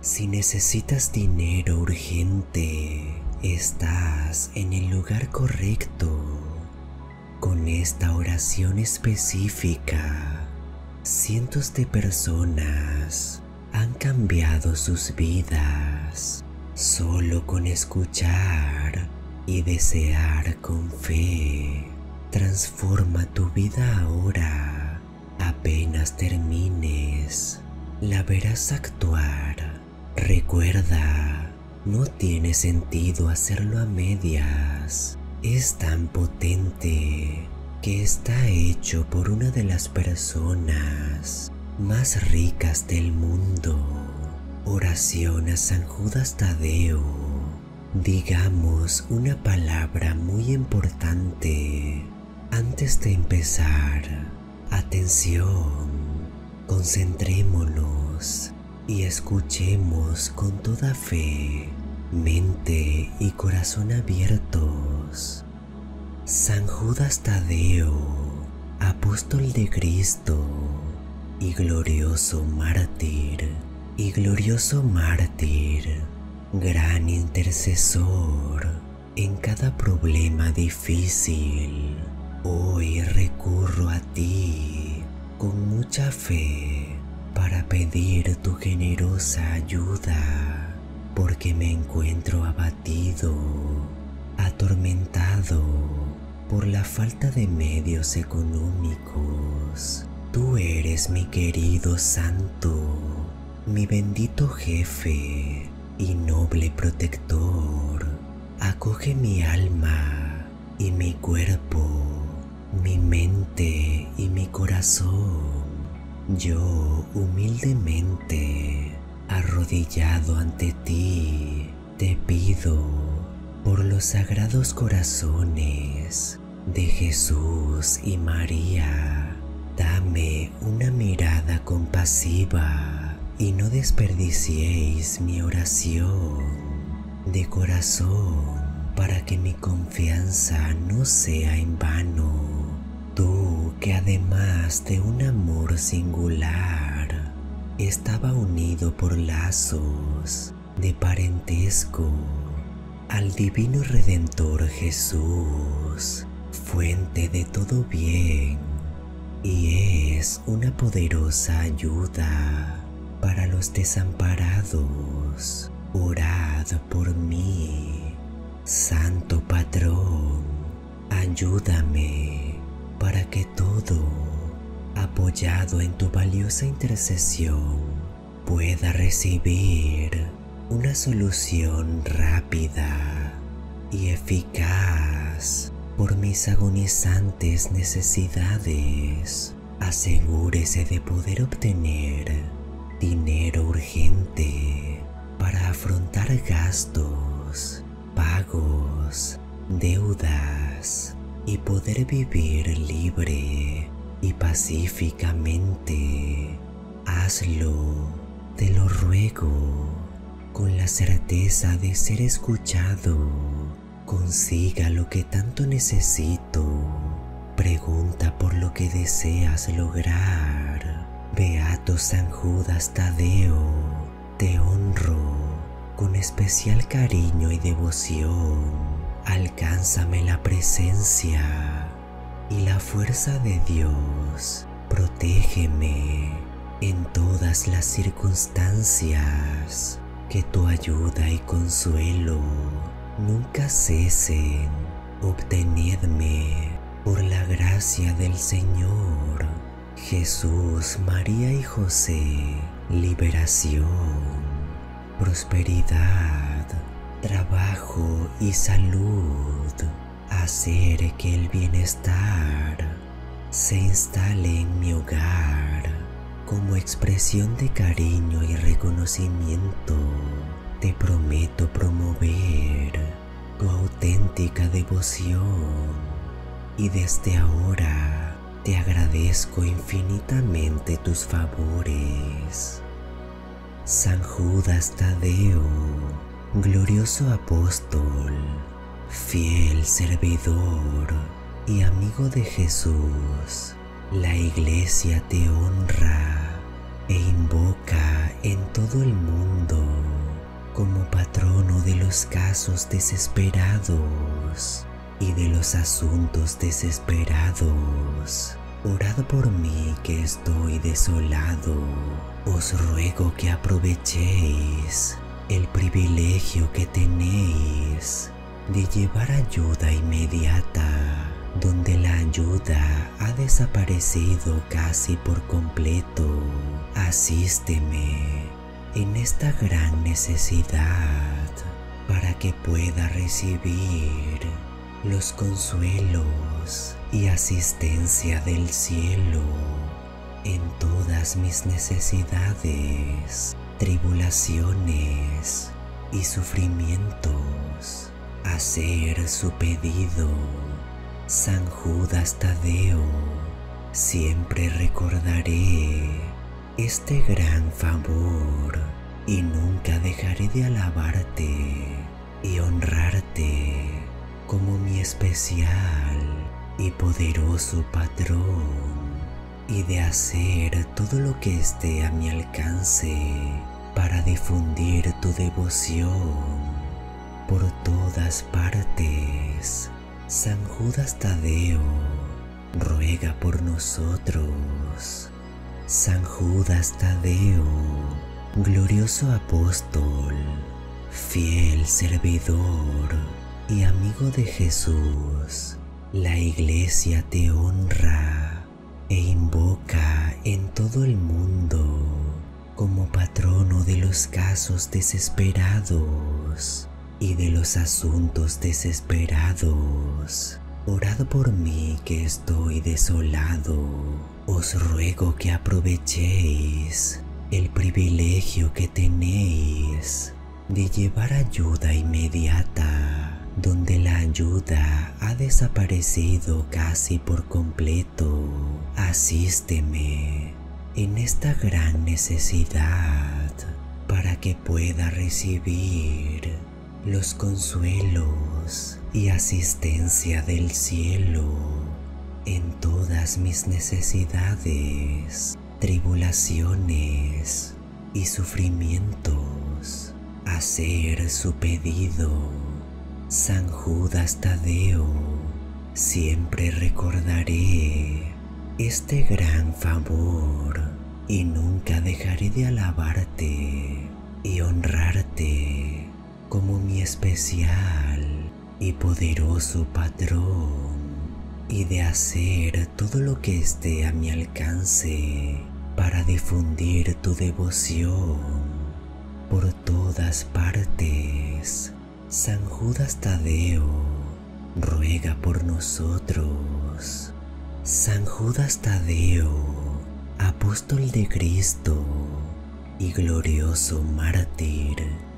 Si necesitas dinero urgente, estás en el lugar correcto. Con esta oración específica, cientos de personas han cambiado sus vidas solo con escuchar y desear con fe. Transforma tu vida ahora. Apenas termines, la verás actuar. Recuerda, no tiene sentido hacerlo a medias. Es tan potente que está hecho por una de las personas más ricas del mundo. Oración a San Judas Tadeo. Digamos una palabra muy importante antes de empezar. Atención, concentrémonos y escuchemos con toda fe, mente y corazón abiertos. San Judas Tadeo, apóstol de Cristo y glorioso mártir, gran intercesor en cada problema difícil. Hoy recurro a ti con mucha fe para pedir tu generosa ayuda, porque me encuentro abatido, atormentado por la falta de medios económicos. Tú eres mi querido santo, mi bendito jefe y noble protector. Acoge mi alma y mi cuerpo, mi mente y mi corazón. Yo humildemente, arrodillado ante ti, te pido por los sagrados corazones de Jesús y María, dame una mirada compasiva y no desperdiciéis mi oración de corazón para que mi confianza no sea en vano. Tú que además de un amor singular, estaba unido por lazos de parentesco al divino Redentor Jesús, fuente de todo bien, y es una poderosa ayuda para los desamparados. Orad por mí, Santo Patrón, ayúdame para que todo, apoyado en tu valiosa intercesión, pueda recibir una solución rápida y eficaz por mis agonizantes necesidades. Asegúrese de poder obtener dinero urgente para afrontar gastos, pagos, deudas y poder vivir libre y pacíficamente. Hazlo, te lo ruego, con la certeza de ser escuchado. Consiga lo que tanto necesito. Pregunta por lo que deseas lograr. Beato San Judas Tadeo, te honro con especial cariño y devoción. Alcánzame la presencia y la fuerza de Dios. Protégeme en todas las circunstancias. Que tu ayuda y consuelo nunca cesen. Obtenedme por la gracia del Señor. Jesús, María y José, liberación, prosperidad, trabajo y salud. Hacer que el bienestar se instale en mi hogar. Como expresión de cariño y reconocimiento, te prometo promover tu auténtica devoción, y desde ahora te agradezco infinitamente tus favores. San Judas Tadeo, glorioso apóstol, fiel servidor y amigo de Jesús, la Iglesia te honra e invoca en todo el mundo como patrono de los casos desesperados y de los asuntos desesperados. Orad por mí que estoy desolado. Os ruego que aprovechéis el privilegio que tenéis de llevar ayuda inmediata donde la ayuda ha desaparecido casi por completo. Asísteme en esta gran necesidad para que pueda recibir los consuelos y asistencia del cielo en todas mis necesidades, tribulaciones y sufrimientos. Hacer su pedido. San Judas Tadeo, siempre recordaré este gran favor y nunca dejaré de alabarte y honrarte como mi especial y poderoso patrón, y de hacer todo lo que esté a mi alcance para difundir tu devoción por todas partes. San Judas Tadeo, ruega por nosotros. San Judas Tadeo, glorioso apóstol, fiel servidor y amigo de Jesús, la Iglesia te honra e invoca en todo el mundo como patrono de los casos desesperados y de los asuntos desesperados. Orad por mí que estoy desolado. Os ruego que aprovechéis el privilegio que tenéis de llevar ayuda inmediata donde la ayuda ha desaparecido casi por completo. Asísteme en esta gran necesidad para que pueda recibir los consuelos y asistencia del cielo en todas mis necesidades, tribulaciones y sufrimientos. Hacer su pedido. San Judas Tadeo, siempre recordaré este gran favor y nunca dejaré de alabarte y honrarte como mi especial y poderoso patrón, y de hacer todo lo que esté a mi alcance para difundir tu devoción por todas partes. San Judas Tadeo, ruega por nosotros. San Judas Tadeo, apóstol de Cristo y glorioso mártir,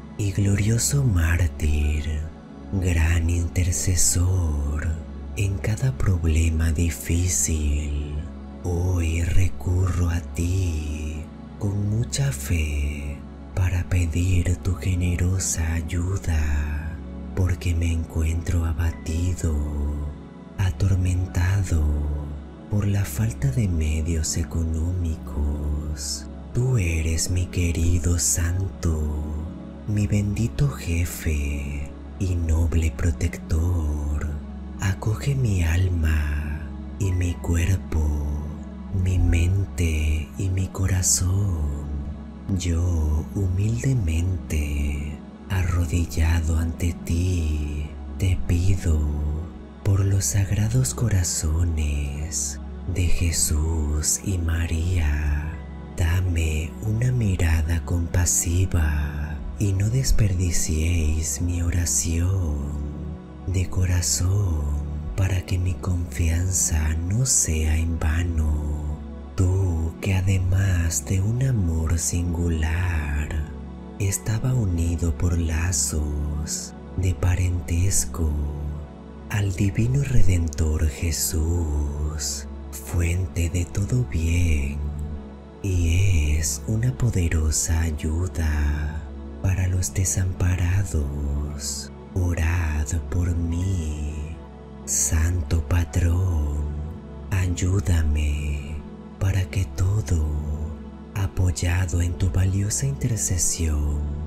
gran intercesor en cada problema difícil, hoy recurro a ti con mucha fe para pedir tu generosa ayuda, porque me encuentro abatido, atormentado por la falta de medios económicos. Tú eres mi querido santo, mi bendito jefe y noble protector. Acoge mi alma y mi cuerpo, mi mente y mi corazón. Yo humildemente, arrodillado ante ti, te pido por los sagrados corazones de Jesús y María. Dame una mirada compasiva y no desperdiciéis mi oración de corazón, para que mi confianza no sea en vano. Tú que además de un amor singular, estaba unido por lazos de parentesco al divino Redentor Jesús, fuente de todo bien, y es una poderosa ayuda para los desamparados. Orad por mí. Santo Patrón, ayúdame para que todo, apoyado en tu valiosa intercesión,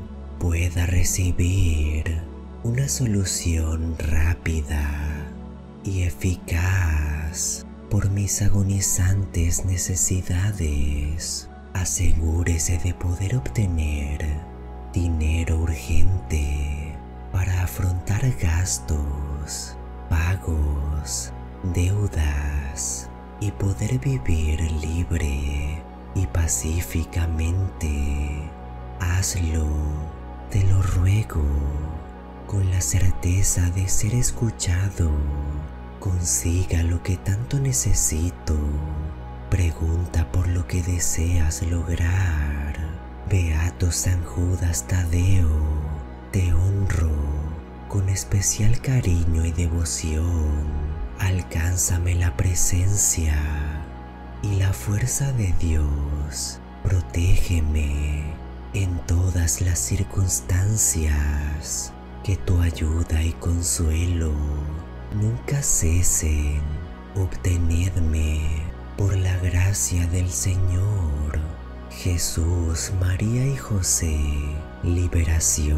pueda recibir una solución rápida y eficaz por mis agonizantes necesidades. Asegúrese de poder obtener dinero urgente para afrontar gastos, pagos, deudas y poder vivir libre y pacíficamente. Hazlo, te lo ruego, con la certeza de ser escuchado. Consiga lo que tanto necesito. Pregunta por lo que deseas lograr. Beato San Judas Tadeo, te honro con especial cariño y devoción. Alcánzame la presencia y la fuerza de Dios. Protégeme en todas las circunstancias. Que tu ayuda y consuelo nunca cesen. Obtenedme por la gracia del Señor. Jesús, María y José, liberación,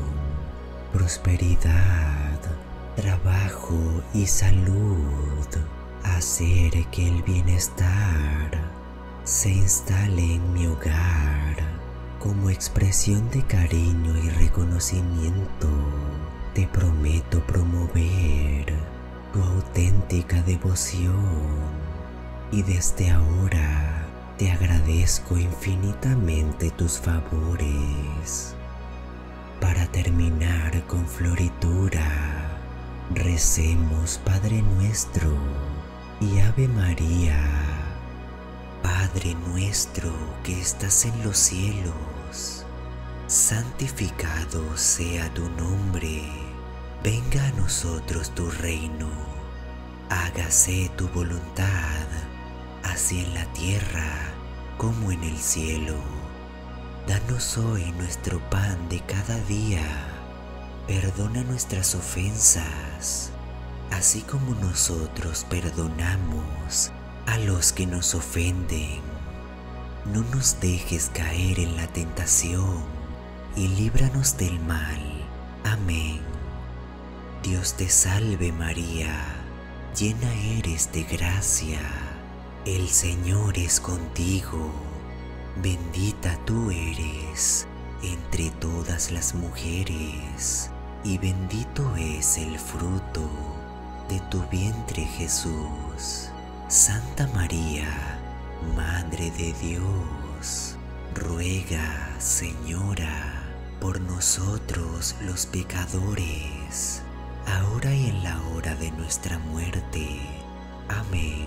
prosperidad, trabajo y salud. Hacer que el bienestar se instale en mi hogar. Como expresión de cariño y reconocimiento, te prometo promover tu auténtica devoción. Y desde ahora te agradezco infinitamente tus favores. Para terminar con floritura, recemos Padre Nuestro y Ave María. Padre nuestro que estás en los cielos, santificado sea tu nombre. Venga a nosotros tu reino. Hágase tu voluntad, así en la tierra como en el cielo. Danos hoy nuestro pan de cada día. Perdona nuestras ofensas, así como nosotros perdonamos a los que nos ofenden. No nos dejes caer en la tentación y líbranos del mal. Amén. Dios te salve María, llena eres de gracia. El Señor es contigo. Bendita tú eres entre todas las mujeres, y bendito es el fruto de tu vientre Jesús. Santa María, Madre de Dios, ruega, Señora, por nosotros los pecadores, ahora y en la hora de nuestra muerte. Amén.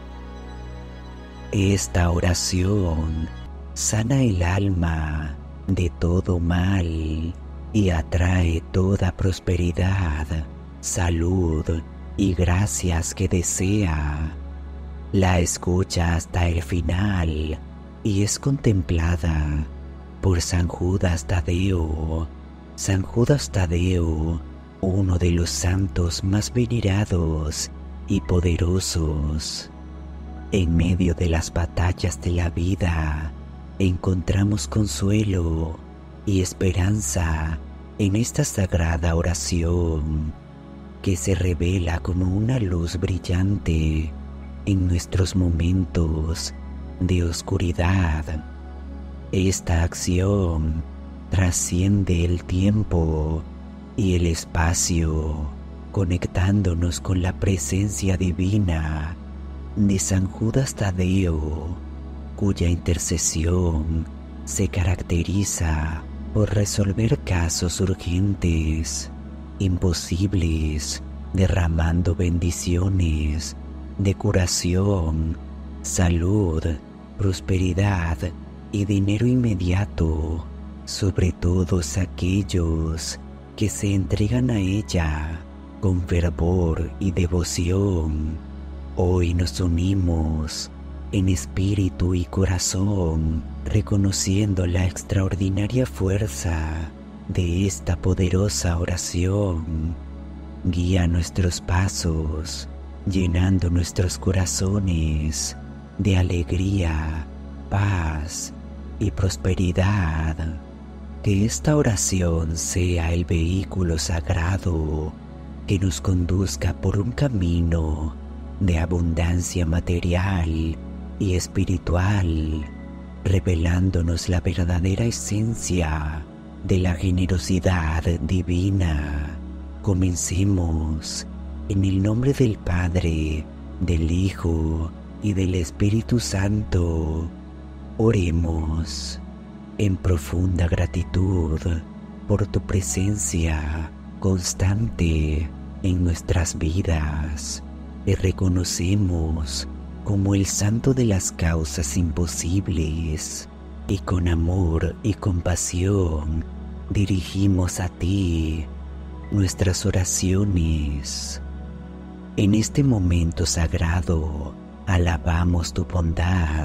Esta oración sana el alma de todo mal y atrae toda prosperidad, salud y gracias que desea. La escucha hasta el final y es contemplada por San Judas Tadeo. San Judas Tadeo, uno de los santos más venerados y poderosos. En medio de las batallas de la vida, encontramos consuelo y esperanza en esta sagrada oración que se revela como una luz brillante en nuestros momentos de oscuridad. Esta acción trasciende el tiempo y el espacio, conectándonos con la presencia divina de San Judas Tadeo, cuya intercesión se caracteriza por resolver casos urgentes, imposibles, derramando bendiciones de curación, salud, prosperidad y dinero inmediato sobre todos aquellos que se entregan a ella con fervor y devoción. Hoy nos unimos en espíritu y corazón, reconociendo la extraordinaria fuerza de esta poderosa oración. Guía nuestros pasos, llenando nuestros corazones de alegría, paz y prosperidad. Que esta oración sea el vehículo sagrado que nos conduzca por un camino de abundancia material y espiritual, revelándonos la verdadera esencia de la generosidad divina. Comencemos en el nombre del Padre, del Hijo y del Espíritu Santo. Oremos en profunda gratitud por tu presencia constante en nuestras vidas. Te reconocemos como el santo de las causas imposibles y con amor y compasión dirigimos a ti nuestras oraciones. En este momento sagrado alabamos tu bondad,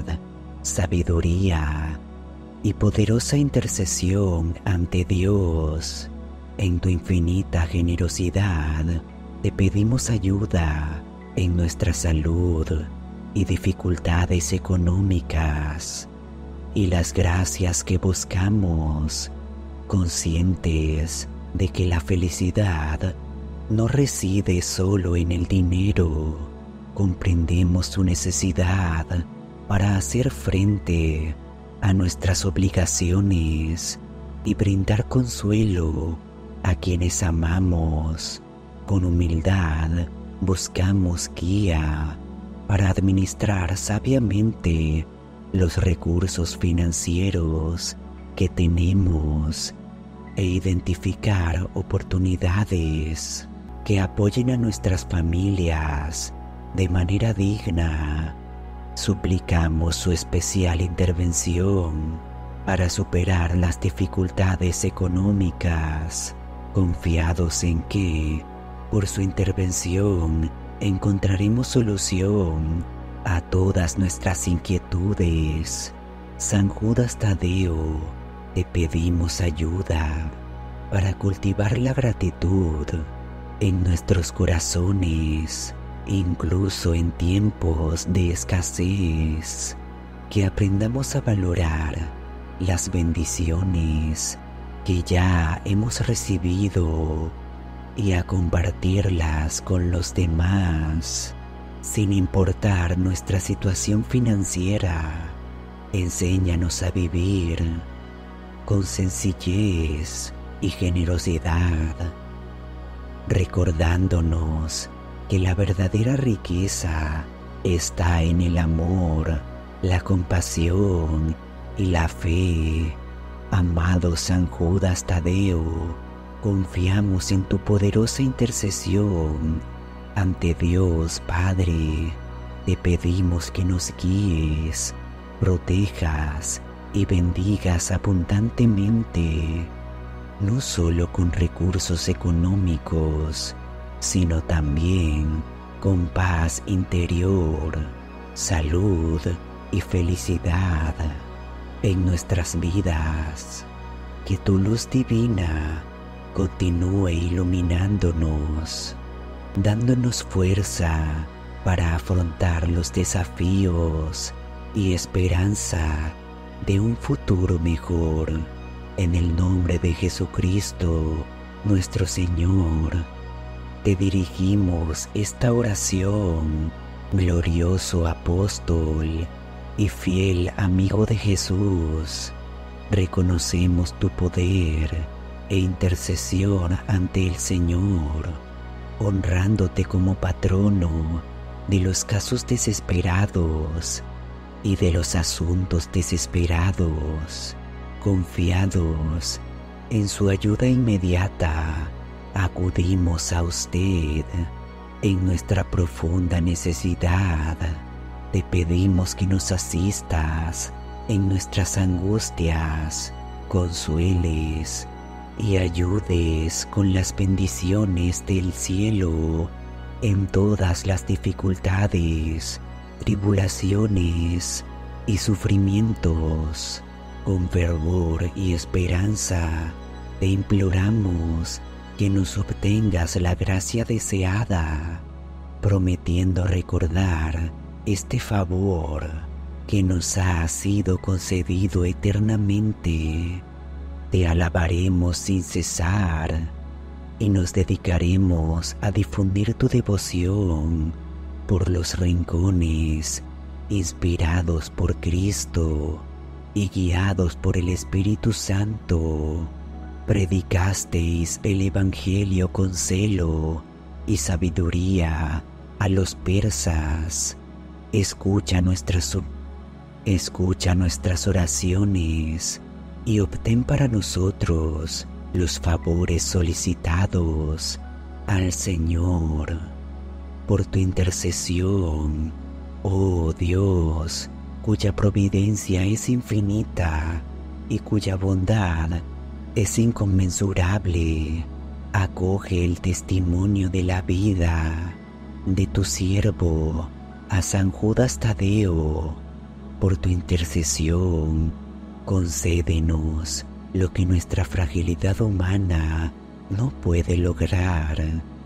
sabiduría y poderosa intercesión ante Dios. En tu infinita generosidad te pedimos ayuda en nuestra salud y dificultades económicas, y las gracias que buscamos, conscientes de que la felicidad no reside solo en el dinero. Comprendemos tu necesidad para hacer frente a nuestras obligaciones y brindar consuelo a quienes amamos. Con humildad buscamos guía para administrar sabiamente los recursos financieros que tenemos e identificar oportunidades que apoyen a nuestras familias de manera digna. Suplicamos su especial intervención para superar las dificultades económicas, confiados en que, por su intervención, encontraremos solución a todas nuestras inquietudes. San Judas Tadeo, te pedimos ayuda para cultivar la gratitud en nuestros corazones, incluso en tiempos de escasez. Que aprendamos a valorar las bendiciones que ya hemos recibido y a compartirlas con los demás, sin importar nuestra situación financiera. Enséñanos a vivir con sencillez y generosidad, recordándonos que la verdadera riqueza está en el amor, la compasión y la fe. Amado San Judas Tadeo, confiamos en tu poderosa intercesión ante Dios Padre. Te pedimos que nos guíes, protejas y bendigas abundantemente, no solo con recursos económicos, sino también con paz interior, salud y felicidad en nuestras vidas. Que tu luz divina continúe iluminándonos, dándonos fuerza para afrontar los desafíos y esperanza de un futuro mejor. En el nombre de Jesucristo, nuestro Señor, te dirigimos esta oración, glorioso apóstol y fiel amigo de Jesús. Reconocemos tu poder e intercesión ante el Señor, honrándote como patrono de los casos desesperados y de los asuntos desesperados. Confiados en su ayuda inmediata, acudimos a usted en nuestra profunda necesidad. Te pedimos que nos asistas en nuestras angustias, consueles y ayudes con las bendiciones del cielo en todas las dificultades, tribulaciones y sufrimientos. Con fervor y esperanza te imploramos que nos obtengas la gracia deseada, prometiendo recordar este favor que nos ha sido concedido eternamente. Te alabaremos sin cesar y nos dedicaremos a difundir tu devoción por los rincones, inspirados por Cristo y guiados por el Espíritu Santo. Predicasteis el Evangelio con celo y sabiduría a los persas. Escucha nuestras oraciones y obtén para nosotros los favores solicitados al Señor. Por tu intercesión, oh Dios, cuya providencia es infinita y cuya bondad es inconmensurable, acoge el testimonio de la vida de tu siervo a San Judas Tadeo. Por tu intercesión, concédenos lo que nuestra fragilidad humana no puede lograr.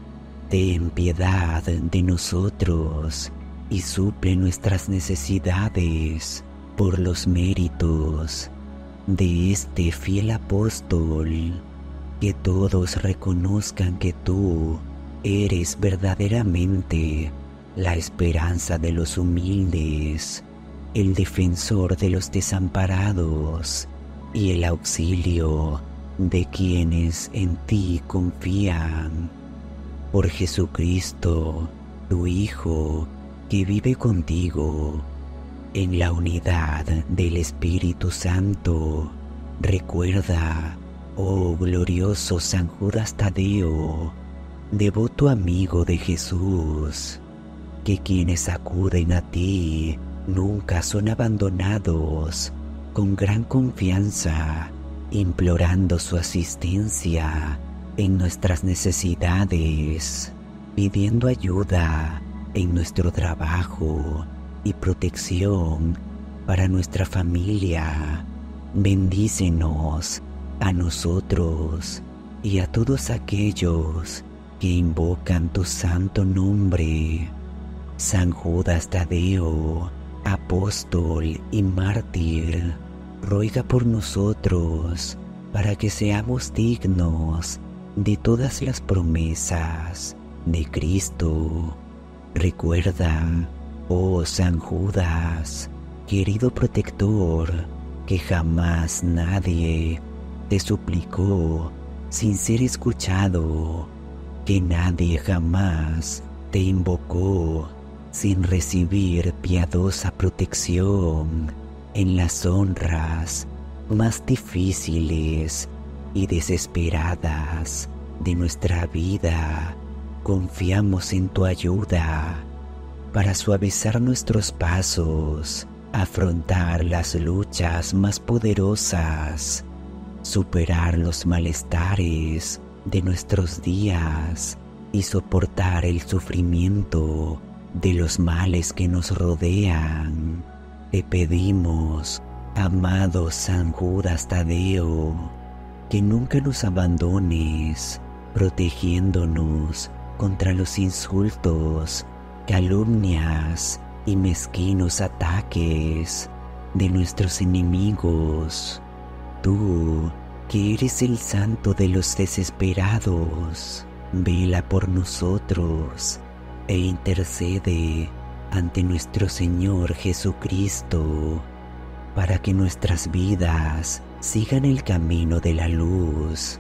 Ten piedad de nosotros y suple nuestras necesidades por los méritos de este fiel apóstol. Que todos reconozcan que tú eres verdaderamente la esperanza de los humildes, el defensor de los desamparados y el auxilio de quienes en ti confían. Por Jesucristo, tu Hijo, que vive contigo en la unidad del Espíritu Santo, recuerda, oh glorioso San Judas Tadeo, devoto amigo de Jesús, que quienes acuden a ti nunca son abandonados, con gran confianza, implorando su asistencia en nuestras necesidades, pidiendo ayuda en nuestro trabajo y protección para nuestra familia. Bendícenos a nosotros y a todos aquellos que invocan tu santo nombre. San Judas Tadeo, apóstol y mártir, ruega por nosotros para que seamos dignos de todas las promesas de Cristo. Recuerda, oh San Judas, querido protector, que jamás nadie te suplicó sin ser escuchado, que nadie jamás te invocó sin recibir piadosa protección en las honras más difíciles y desesperadas de nuestra vida. Confiamos en tu ayuda para suavizar nuestros pasos, afrontar las luchas más poderosas, superar los malestares de nuestros días y soportar el sufrimiento de los males que nos rodean. Te pedimos, amado San Judas Tadeo, que nunca nos abandones, protegiéndonos contra los insultos, calumnias y mezquinos ataques de nuestros enemigos. Tú, que eres el santo de los desesperados, vela por nosotros e intercede ante nuestro Señor Jesucristo para que nuestras vidas sigan el camino de la luz,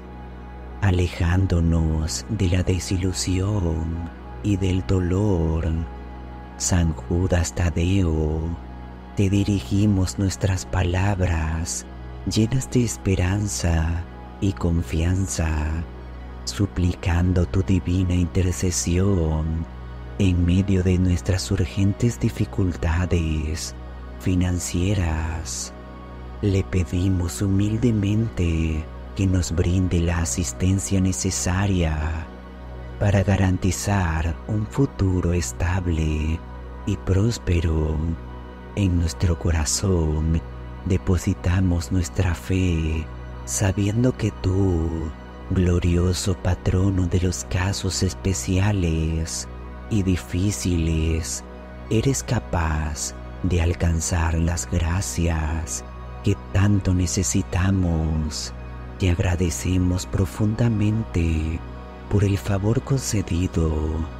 alejándonos de la desilusión y del dolor. San Judas Tadeo, te dirigimos nuestras palabras llenas de esperanza y confianza, suplicando tu divina intercesión en medio de nuestras urgentes dificultades financieras. Le pedimos humildemente que nos brinde la asistencia necesaria para garantizar un futuro estable y próspero. En nuestro corazón depositamos nuestra fe, sabiendo que tú, glorioso patrono de los casos especiales y difíciles, eres capaz de alcanzar las gracias que tanto necesitamos. Te agradecemos profundamente por el favor concedido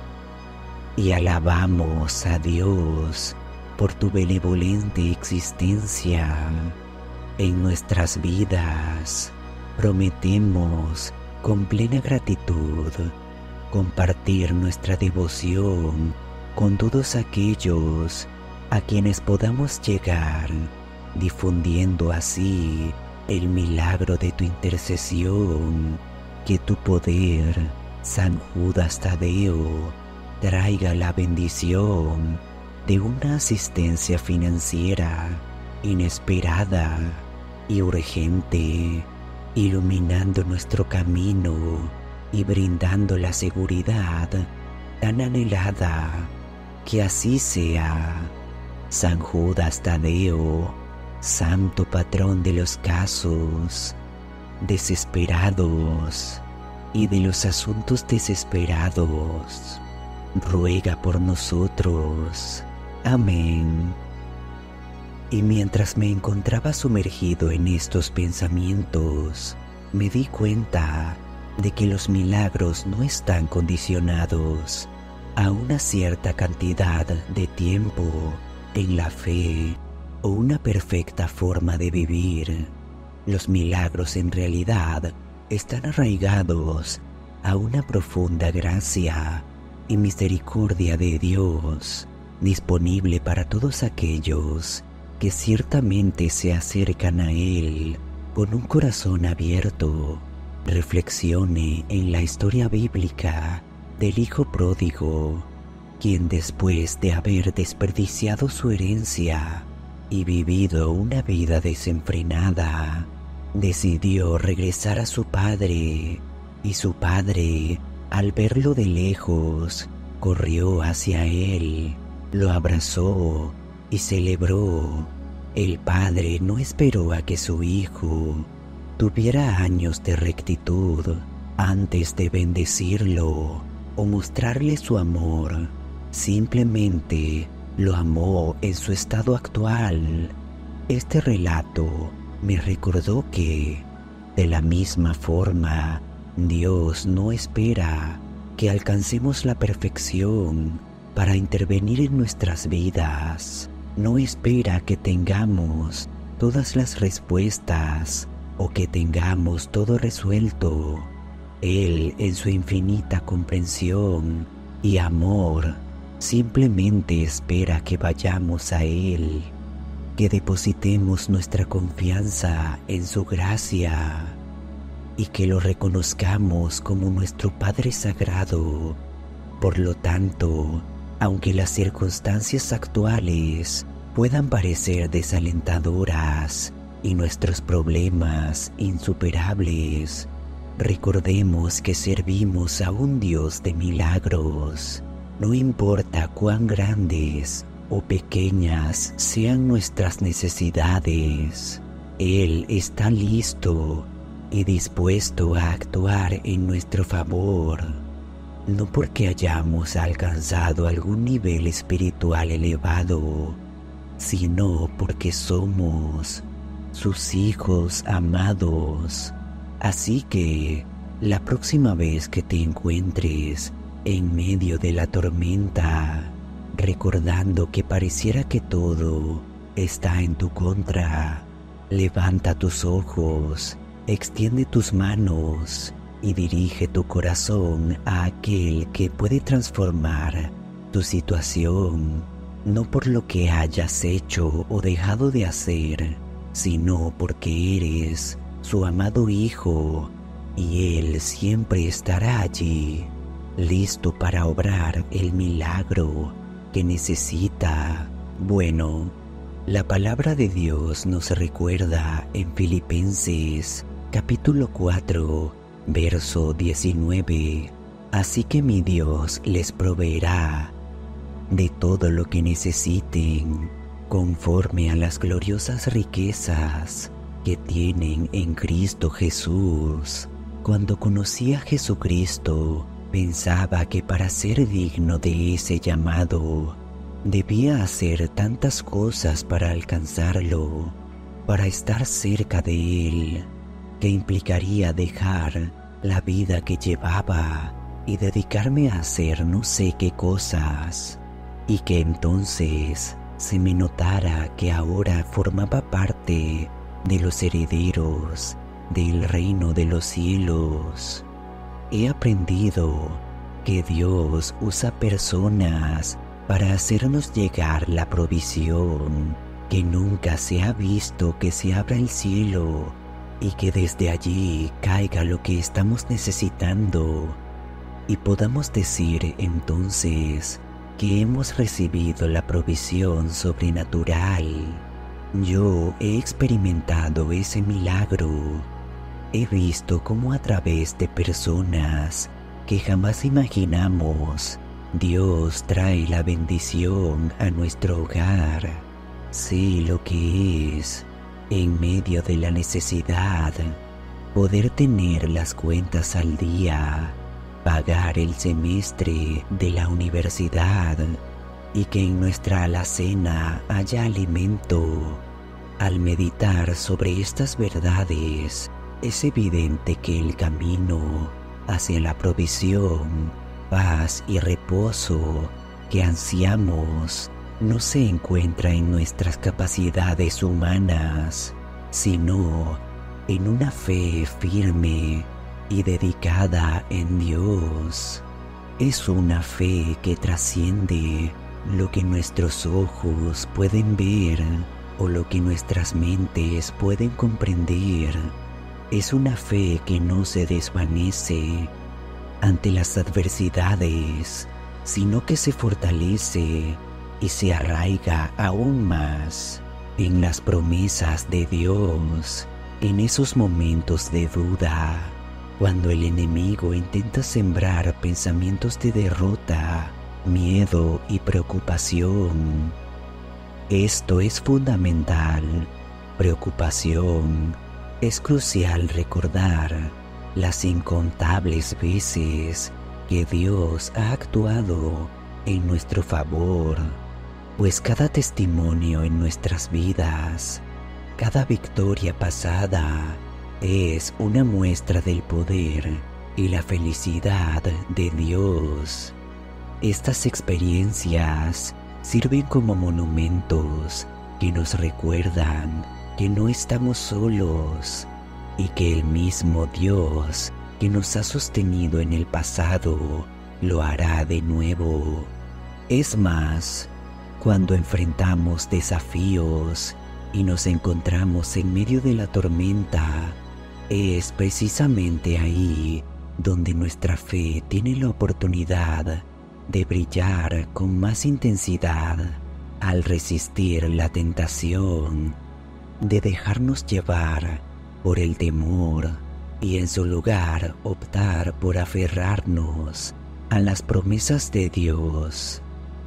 y alabamos a Dios por tu benevolente existencia en nuestras vidas. Prometemos con plena gratitud compartir nuestra devoción con todos aquellos a quienes podamos llegar, difundiendo así el milagro de tu intercesión. Que tu poder, San Judas Tadeo, traiga la bendición de una asistencia financiera inesperada y urgente, iluminando nuestro camino y brindando la seguridad tan anhelada. Que así sea. San Judas Tadeo, santo patrón de los casos desesperados y de los asuntos desesperados, ruega por nosotros. Amén. Y mientras me encontraba sumergido en estos pensamientos, me di cuenta de que los milagros no están condicionados a una cierta cantidad de tiempo en la fe o una perfecta forma de vivir. Los milagros en realidad están arraigados a una profunda gracia y misericordia de Dios, disponible para todos aquellos que ciertamente se acercan a Él con un corazón abierto. Reflexione en la historia bíblica del hijo pródigo, quien después de haber desperdiciado su herencia y vivido una vida desenfrenada, decidió regresar a su padre, y su padre, al verlo de lejos, corrió hacia él, lo abrazó y celebró. El padre no esperó a que su hijo tuviera años de rectitud antes de bendecirlo o mostrarle su amor. Simplemente lo amó en su estado actual. Este relato me recordó que, de la misma forma, Dios no espera que alcancemos la perfección para intervenir en nuestras vidas. No espera que tengamos todas las respuestas o que tengamos todo resuelto. Él, en su infinita comprensión y amor, simplemente espera que vayamos a Él, que depositemos nuestra confianza en su gracia y que lo reconozcamos como nuestro Padre Sagrado. Por lo tanto, aunque las circunstancias actuales puedan parecer desalentadoras y nuestros problemas insuperables, recordemos que servimos a un Dios de milagros. No importa cuán grandes o pequeñas sean nuestras necesidades, Él está listo y dispuesto a actuar en nuestro favor. No porque hayamos alcanzado algún nivel espiritual elevado, sino porque somos sus hijos amados. Así que, la próxima vez que te encuentres en medio de la tormenta, recordando que pareciera que todo está en tu contra, levanta tus ojos, extiende tus manos y dirige tu corazón a aquel que puede transformar tu situación, no por lo que hayas hecho o dejado de hacer, sino porque eres su amado Hijo, y Él siempre estará allí, listo para obrar el milagro que necesita. Bueno, la palabra de Dios nos recuerda en Filipenses capítulo 4, verso 19, así que mi Dios les proveerá de todo lo que necesiten, conforme a las gloriosas riquezas que tienen en Cristo Jesús. Cuando conocí a Jesucristo, pensaba que para ser digno de ese llamado, debía hacer tantas cosas para alcanzarlo, para estar cerca de Él. que implicaría dejar la vida que llevaba y dedicarme a hacer no sé qué cosas, y que entonces se me notara que ahora formaba parte de los herederos del reino de los cielos. He aprendido que Dios usa personas para hacernos llegar la provisión, que nunca se ha visto que se abra el cielo y que desde allí caiga lo que estamos necesitando, y podamos decir entonces que hemos recibido la provisión sobrenatural. Yo he experimentado ese milagro. He visto cómo a través de personas que jamás imaginamos, Dios trae la bendición a nuestro hogar. Sé lo que es, en medio de la necesidad, poder tener las cuentas al día, pagar el semestre de la universidad y que en nuestra alacena haya alimento. Al meditar sobre estas verdades, es evidente que el camino hacia la provisión, paz y reposo que ansiamos no se encuentra en nuestras capacidades humanas, sino en una fe firme y dedicada en Dios. Es una fe que trasciende lo que nuestros ojos pueden ver o lo que nuestras mentes pueden comprender. Es una fe que no se desvanece ante las adversidades, sino que se fortalece y se arraiga aún más en las promesas de Dios. En esos momentos de duda, cuando el enemigo intenta sembrar pensamientos de derrota, miedo y preocupación, esto es fundamental. Preocupación. Es crucial recordar las incontables veces que Dios ha actuado en nuestro favor, pues cada testimonio en nuestras vidas, cada victoria pasada, es una muestra del poder y la felicidad de Dios. Estas experiencias sirven como monumentos que nos recuerdan que no estamos solos y que el mismo Dios que nos ha sostenido en el pasado lo hará de nuevo. Es más, cuando enfrentamos desafíos y nos encontramos en medio de la tormenta, es precisamente ahí donde nuestra fe tiene la oportunidad de brillar con más intensidad al resistir la tentación de dejarnos llevar por el temor y en su lugar optar por aferrarnos a las promesas de Dios.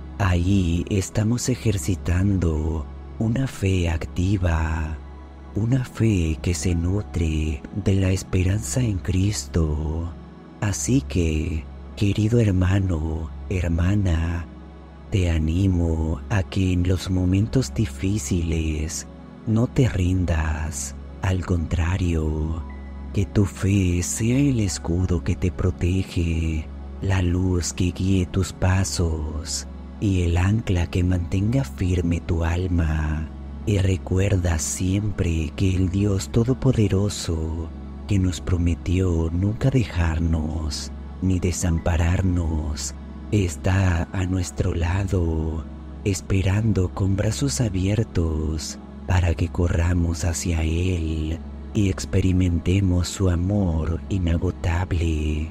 Ahí estamos ejercitando una fe activa, una fe que se nutre de la esperanza en Cristo. Así que, querido hermano, hermana, te animo a que en los momentos difíciles no te rindas, al contrario, que tu fe sea el escudo que te protege, la luz que guíe tus pasos y el ancla que mantenga firme tu alma. Y recuerda siempre que el Dios Todopoderoso, que nos prometió nunca dejarnos ni desampararnos, está a nuestro lado, esperando con brazos abiertos para que corramos hacia Él y experimentemos su amor inagotable,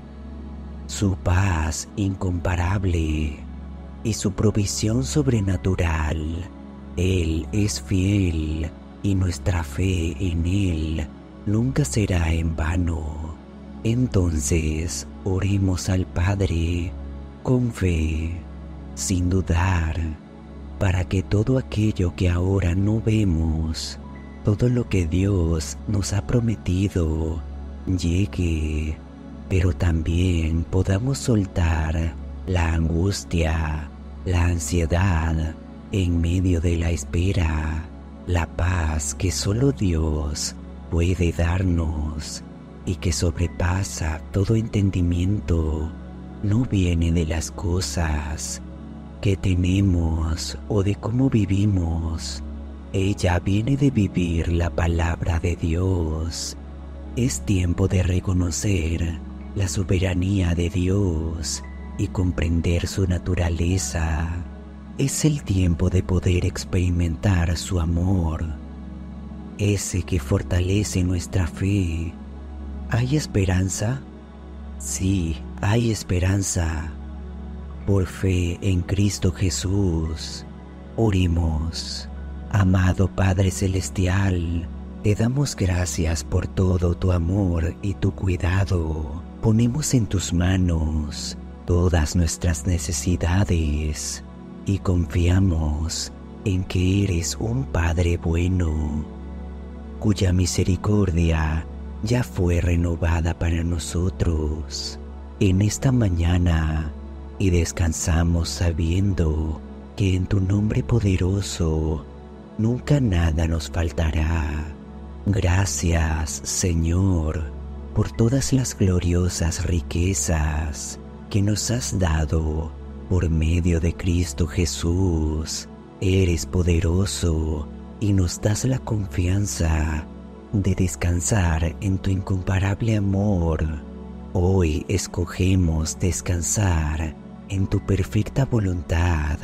su paz incomparable y su provisión sobrenatural. Él es fiel y nuestra fe en Él nunca será en vano. Entonces, oremos al Padre con fe, sin dudar, para que todo aquello que ahora no vemos, todo lo que Dios nos ha prometido, llegue, pero también podamos soltar la angustia, la ansiedad en medio de la espera, la paz que solo Dios puede darnos y que sobrepasa todo entendimiento, no viene de las cosas que tenemos o de cómo vivimos. Ella viene de vivir la palabra de Dios. Es tiempo de reconocer la soberanía de Dios y comprender su naturaleza. Es el tiempo de poder experimentar su amor, ese que fortalece nuestra fe. ¿Hay esperanza? Sí, hay esperanza. Por fe en Cristo Jesús. Oremos. Amado Padre Celestial, te damos gracias por todo tu amor y tu cuidado. Ponemos en tus manos todas nuestras necesidades y confiamos en que eres un Padre bueno, cuya misericordia ya fue renovada para nosotros en esta mañana, y descansamos sabiendo que en tu nombre poderoso nunca nada nos faltará. Gracias, Señor, por todas las gloriosas riquezas que nos has dado por medio de Cristo Jesús. Eres poderoso y nos das la confianza de descansar en tu incomparable amor. Hoy escogemos descansar en tu perfecta voluntad.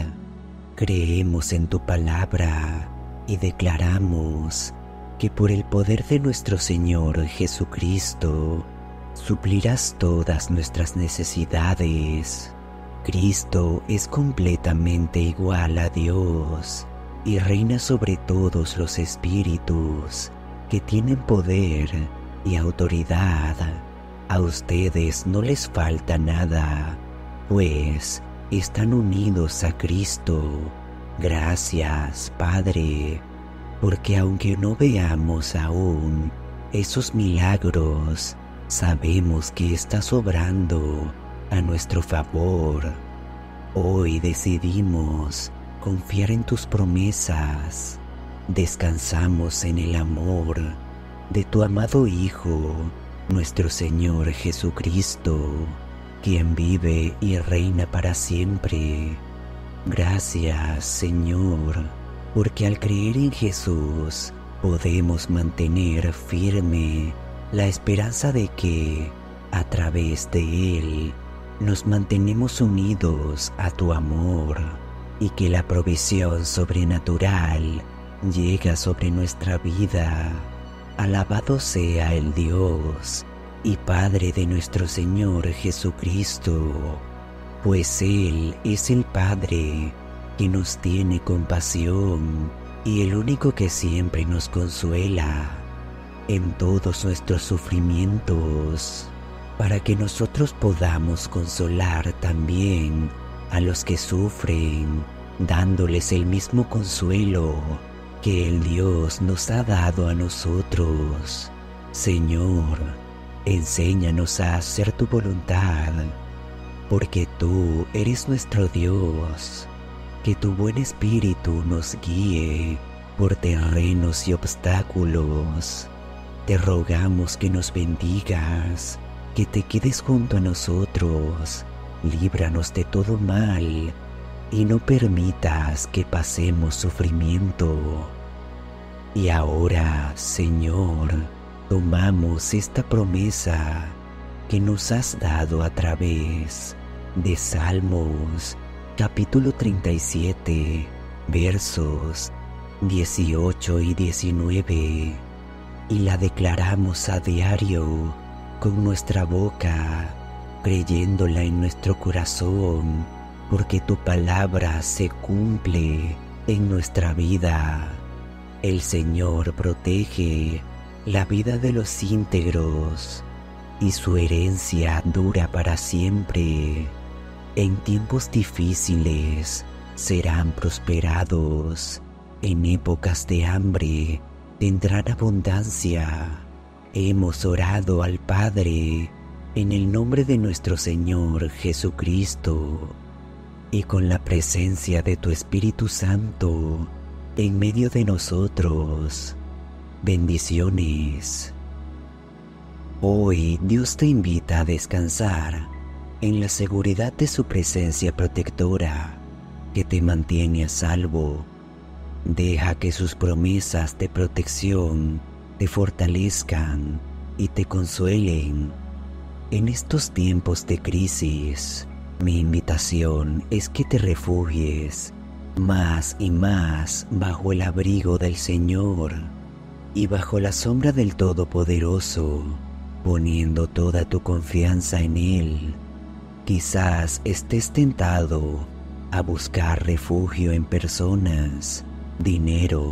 Creemos en tu palabra y declaramos que por el poder de nuestro Señor Jesucristo suplirás todas nuestras necesidades. Cristo es completamente igual a Dios y reina sobre todos los espíritus que tienen poder y autoridad. A ustedes no les falta nada, pues están unidos a Cristo. Gracias, Padre, porque aunque no veamos aún esos milagros, sabemos que estás obrando a nuestro favor. Hoy decidimos confiar en tus promesas. Descansamos en el amor de tu amado Hijo, nuestro Señor Jesucristo, quien vive y reina para siempre. Gracias, Señor, porque al creer en Jesús podemos mantener firme la esperanza de que, a través de Él, nos mantenemos unidos a tu amor y que la provisión sobrenatural llega sobre nuestra vida. Alabado sea el Dios y Padre de nuestro Señor Jesucristo, pues Él es el Padre que nos tiene compasión y el único que siempre nos consuela en todos nuestros sufrimientos, para que nosotros podamos consolar también a los que sufren, dándoles el mismo consuelo que el Dios nos ha dado a nosotros. Señor, enséñanos a hacer tu voluntad, porque tú eres nuestro Dios. Que tu buen espíritu nos guíe por terrenos y obstáculos. Te rogamos que nos bendigas, que te quedes junto a nosotros, líbranos de todo mal y no permitas que pasemos sufrimiento. Y ahora, Señor, tomamos esta promesa que nos has dado a través de Salmos, capítulo 37, versos 18 y 19, y la declaramos a diario con nuestra boca, creyéndola en nuestro corazón, porque tu palabra se cumple en nuestra vida. El Señor protege la vida de los íntegros y su herencia dura para siempre. En tiempos difíciles serán prosperados, en épocas de hambre tendrán abundancia. Hemos orado al Padre en el nombre de nuestro Señor Jesucristo, y con la presencia de tu Espíritu Santo en medio de nosotros. Bendiciones. Hoy Dios te invita a descansar en la seguridad de su presencia protectora que te mantiene a salvo. Deja que sus promesas de protección te fortalezcan y te consuelen. En estos tiempos de crisis, mi invitación es que te refugies más y más bajo el abrigo del Señor y bajo la sombra del Todopoderoso, poniendo toda tu confianza en Él. Quizás estés tentado a buscar refugio en personas, dinero,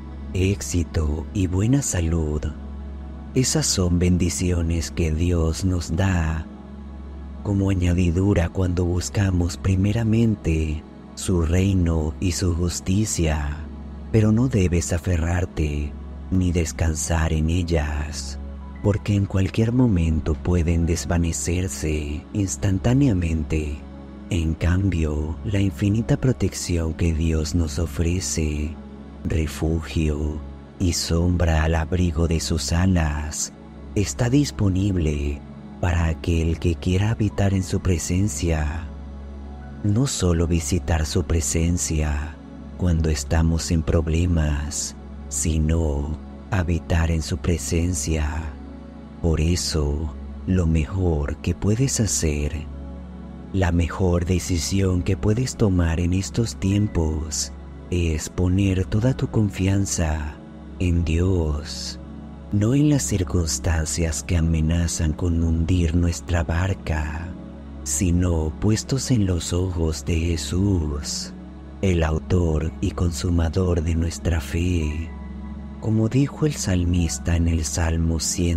éxito y buena salud. Esas son bendiciones que Dios nos da como añadidura cuando buscamos primeramente su reino y su justicia, pero no debes aferrarte ni descansar en ellas, porque en cualquier momento pueden desvanecerse instantáneamente. En cambio, la infinita protección que Dios nos ofrece, refugio y sombra al abrigo de sus alas, está disponible para aquel que quiera habitar en su presencia. No solo visitar su presencia cuando estamos en problemas, sino habitar en su presencia. Por eso, lo mejor que puedes hacer, la mejor decisión que puedes tomar en estos tiempos, es poner toda tu confianza en Dios, no en las circunstancias que amenazan con hundir nuestra barca, sino puestos en los ojos de Jesús, el autor y consumador de nuestra fe. Como dijo el salmista en el Salmo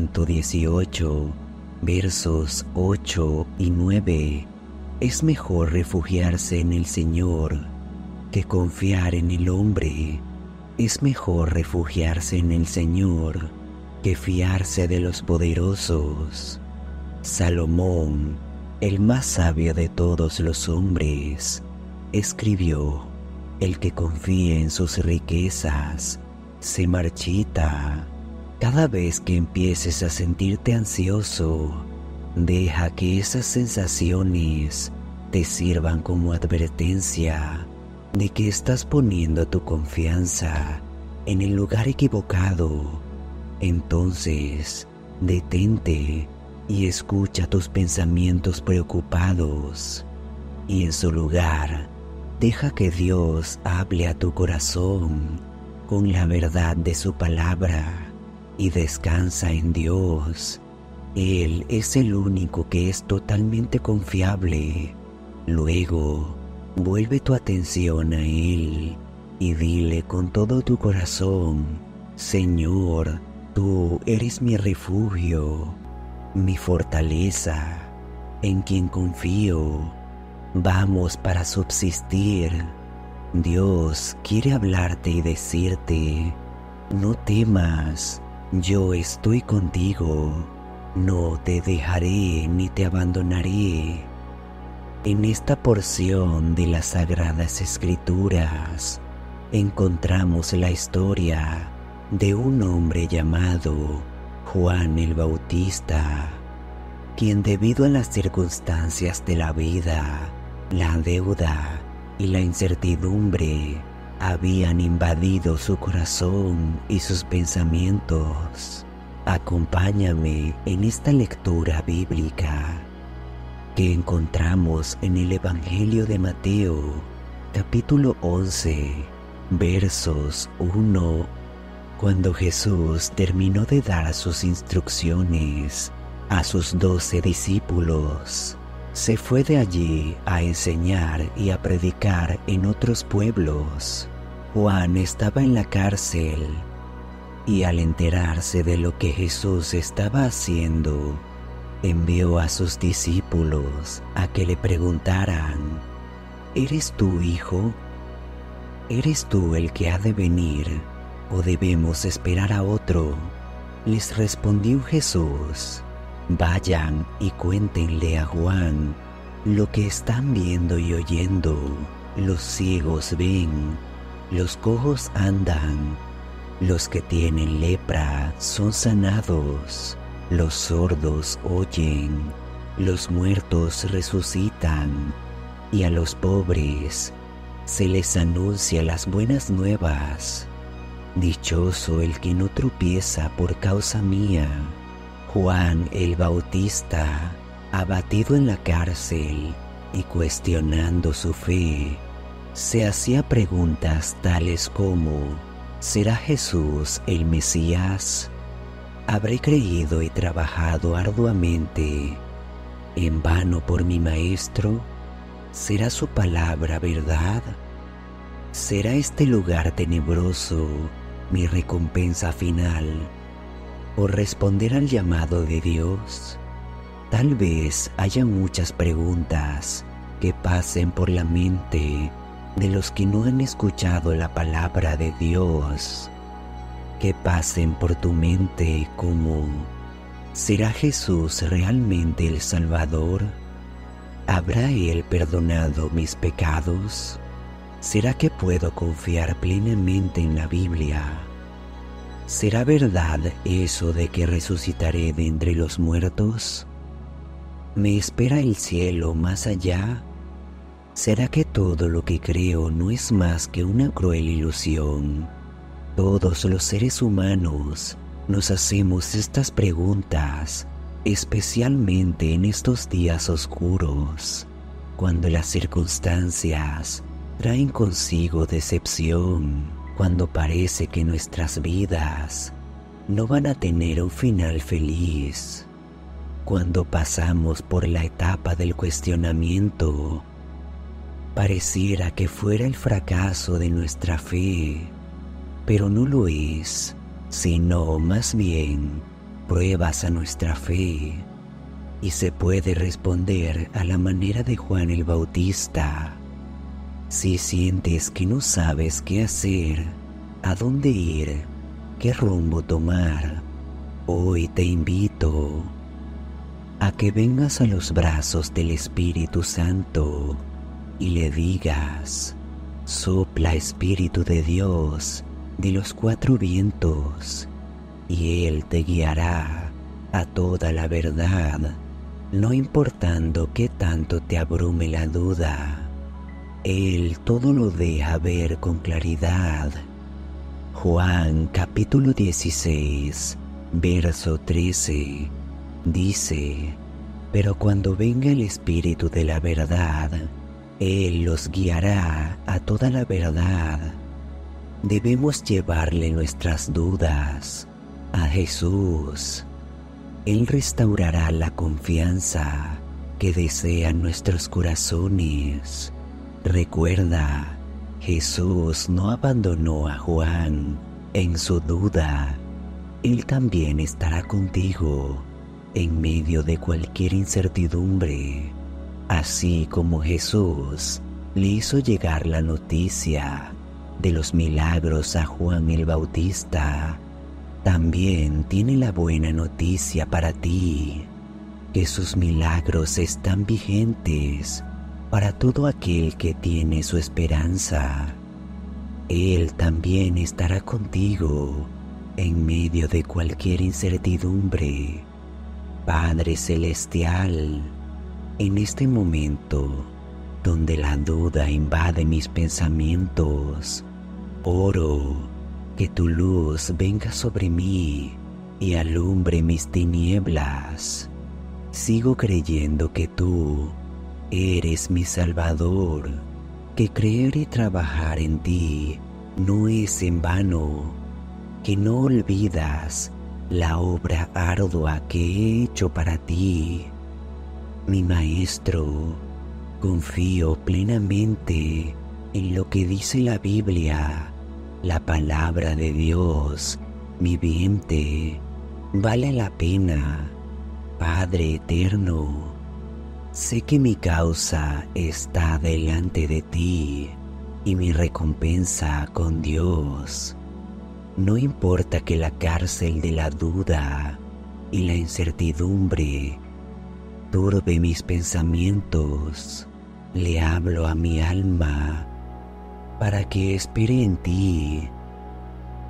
118, versos 8 y 9, es mejor refugiarse en el Señor que confiar en el hombre. Es mejor refugiarse en el Señor que fiarse de los poderosos. Salomón, el más sabio de todos los hombres, escribió: el que confía en sus riquezas se marchita. Cada vez que empieces a sentirte ansioso, deja que esas sensaciones te sirvan como advertencia de que estás poniendo tu confianza en el lugar equivocado. Entonces, detente y escucha tus pensamientos preocupados, y en su lugar, deja que Dios hable a tu corazón con la verdad de su palabra y descansa en Dios. Él es el único que es totalmente confiable. Luego, vuelve tu atención a Él y dile con todo tu corazón: Señor, tú eres mi refugio, mi fortaleza, en quien confío. Vamos para subsistir. Dios quiere hablarte y decirte: no temas, yo estoy contigo, no te dejaré ni te abandonaré. En esta porción de las Sagradas Escrituras encontramos la historia de un hombre llamado Juan el Bautista, quien debido a las circunstancias de la vida, la deuda y la incertidumbre habían invadido su corazón y sus pensamientos. Acompáñame en esta lectura bíblica que encontramos en el Evangelio de Mateo, capítulo 11, versos 1. Cuando Jesús terminó de dar sus instrucciones a sus 12 discípulos, se fue de allí a enseñar y a predicar en otros pueblos. Juan estaba en la cárcel y al enterarse de lo que Jesús estaba haciendo, envió a sus discípulos a que le preguntaran: ¿eres tú, hijo? ¿Eres tú el que ha de venir o debemos esperar a otro? Les respondió Jesús: vayan y cuéntenle a Juan lo que están viendo y oyendo. Los ciegos ven, los cojos andan, Los que tienen lepra son sanados, los sordos oyen, los muertos resucitan, y a los pobres se les anuncia las buenas nuevas. Dichoso el que no tropieza por causa mía. Juan el Bautista, abatido en la cárcel y cuestionando su fe, se hacía preguntas tales como: ¿será Jesús el Mesías? Habré creído y trabajado arduamente en vano por mi Maestro. ¿Será su palabra verdad? ¿Será este lugar tenebroso mi recompensa final por responder al llamado de Dios? Tal vez haya muchas preguntas que pasen por la mente de los que no han escuchado la palabra de Dios, que pasen por tu mente como: ¿será Jesús realmente el Salvador? ¿Habrá Él perdonado mis pecados? ¿Será que puedo confiar plenamente en la Biblia? ¿Será verdad eso de que resucitaré de entre los muertos? ¿Me espera el cielo más allá? ¿Será que todo lo que creo no es más que una cruel ilusión? Todos los seres humanos nos hacemos estas preguntas, especialmente en estos días oscuros, cuando las circunstancias traen consigo decepción, cuando parece que nuestras vidas no van a tener un final feliz, cuando pasamos por la etapa del cuestionamiento. Pareciera que fuera el fracaso de nuestra fe, pero no lo es, sino más bien pruebas a nuestra fe, y se puede responder a la manera de Juan el Bautista. Si sientes que no sabes qué hacer, a dónde ir, qué rumbo tomar, hoy te invito a que vengas a los brazos del Espíritu Santo y le digas: sopla, Espíritu de Dios de los cuatro vientos, y Él te guiará a toda la verdad, no importando qué tanto te abrume la duda. Él todo lo deja ver con claridad. Juan capítulo 16, verso 13, dice: pero cuando venga el Espíritu de la verdad, Él los guiará a toda la verdad. Debemos llevarle nuestras dudas a Jesús. Él restaurará la confianza que desean nuestros corazones. Recuerda, Jesús no abandonó a Juan en su duda. Él también estará contigo en medio de cualquier incertidumbre. Así como Jesús le hizo llegar la noticia de los milagros a Juan el Bautista, también tiene la buena noticia para ti, que sus milagros están vigentes para todo aquel que tiene su esperanza. Él también estará contigo en medio de cualquier incertidumbre. Padre Celestial, en este momento donde la duda invade mis pensamientos, oro que tu luz venga sobre mí y alumbre mis tinieblas. Sigo creyendo que tú eres mi Salvador, que creer y trabajar en ti no es en vano, que no olvidas la obra ardua que he hecho para ti. Mi Maestro, confío plenamente en lo que dice la Biblia, la palabra de Dios viviente. Vale la pena, Padre eterno. Sé que mi causa está delante de ti y mi recompensa con Dios. No importa que la cárcel de la duda y la incertidumbre turbe mis pensamientos, le hablo a mi alma para que espere en ti.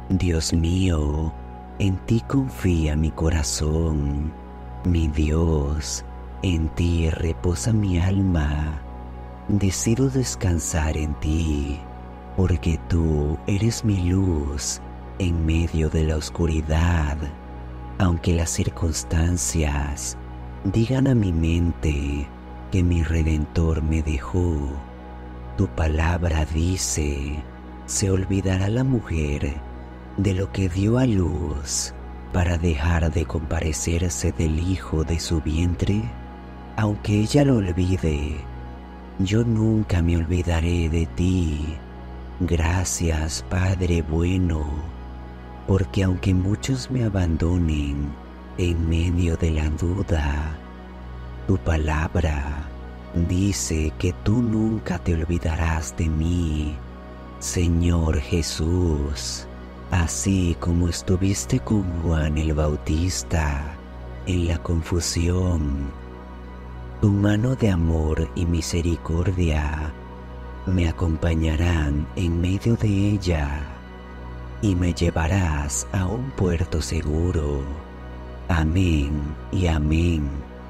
Dios mío, en ti confía mi corazón. Mi Dios, en ti reposa mi alma. Decido descansar en ti, porque tú eres mi luz en medio de la oscuridad. Aunque las circunstancias digan a mi mente que mi Redentor me dejó, tu palabra dice: ¿se olvidará la mujer de lo que dio a luz para dejar de compadecerse del hijo de su vientre? Aunque ella lo olvide, yo nunca me olvidaré de ti. Gracias, Padre bueno, porque aunque muchos me abandonen en medio de la duda, tu palabra dice que tú nunca te olvidarás de mí, Señor Jesús. Así como estuviste con Juan el Bautista en la confusión, tu mano de amor y misericordia me acompañarán en medio de ella y me llevarás a un puerto seguro. Amén y amén.